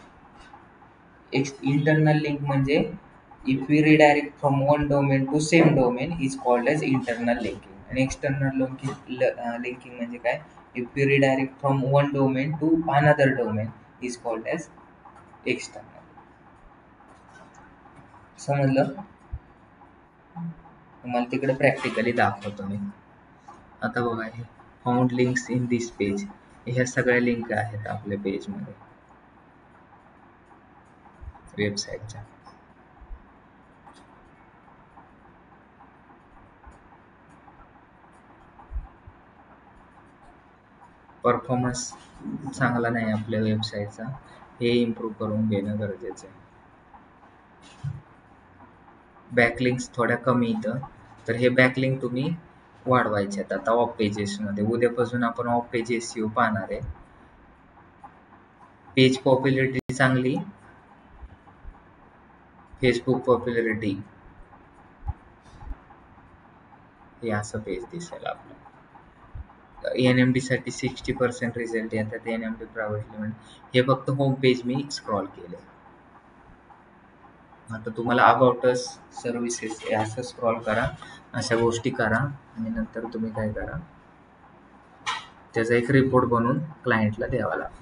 इंटरनल लिंक म्हणजे if we redirect from one domain to same domain is called as internal linking. आणि एक्सटर्नल लिंकिंग म्हणजे काय? If we redirect from one domain to another domain is called as external. समजलं? तुम्हाला तिकडे practically दाखवतो मी. आता बघा हे found links in this page. ह्या सगळ्या लिंक आहेत आपल्या पेजमध्ये वेबसाईटच्या. परफॉर्मन्स चांगला नाही आपल्या वेबसाईटचा, हे इम्प्रूव्ह करून घेणं गरजेचं आहे. बॅकलिंक्स थोड्या कमी इथं, तर हे बॅकलिंक तुम्ही वाढवायचे आहेत आता ऑफ पेजेसमध्ये. उद्यापासून आपण ऑफ पेज एसईओ पाहणार आहे. पेज पॉप्युलरिटी चांगली, फेसबुक पॉप्युलरिटी हे असं पेज दिसेल आपलं. एन एम डी साठी सिक्स्टी पर्सेंट रिझल्ट येतात. N M D private limited हे फक्त होम पेज मी स्क्रॉल केले. आता तुम्हाला अबाउट अस, सर्व्हिसेस हे असं स्क्रॉल करा, अशा गोष्टी करा आणि नंतर तुम्ही काय करा त्याचा एक रिपोर्ट बनवून क्लायंटला द्यावा लागतो.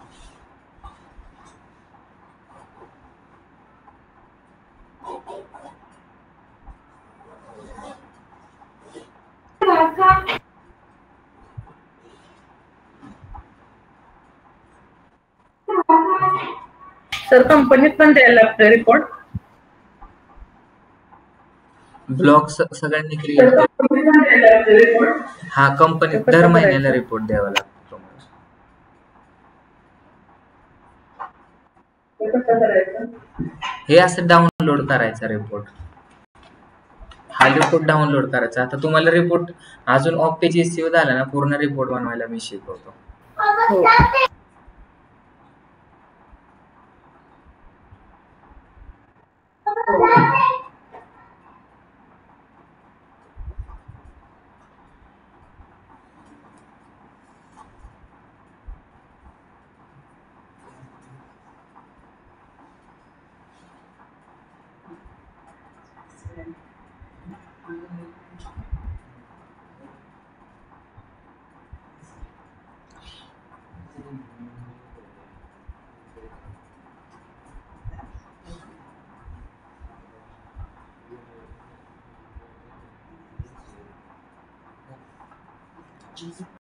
सर कंपनीत पण द्यायला लागतं रिपोर्ट? ब्लॉग सगळ्यांनी क्रिएट केला. हा कंपनी दर महिन्याला रिपोर्ट द्यावा लागतो तुम्हाला. हे असं डाउनलोड करायचा रिपोर्ट. हा रिपोर्ट डाउनलोड करायचा. आता तुम्हाला रिपोर्ट अजून ऑफ पेज एसईओ झाला ना, पूर्ण रिपोर्ट बनवायला मी शिकवतो.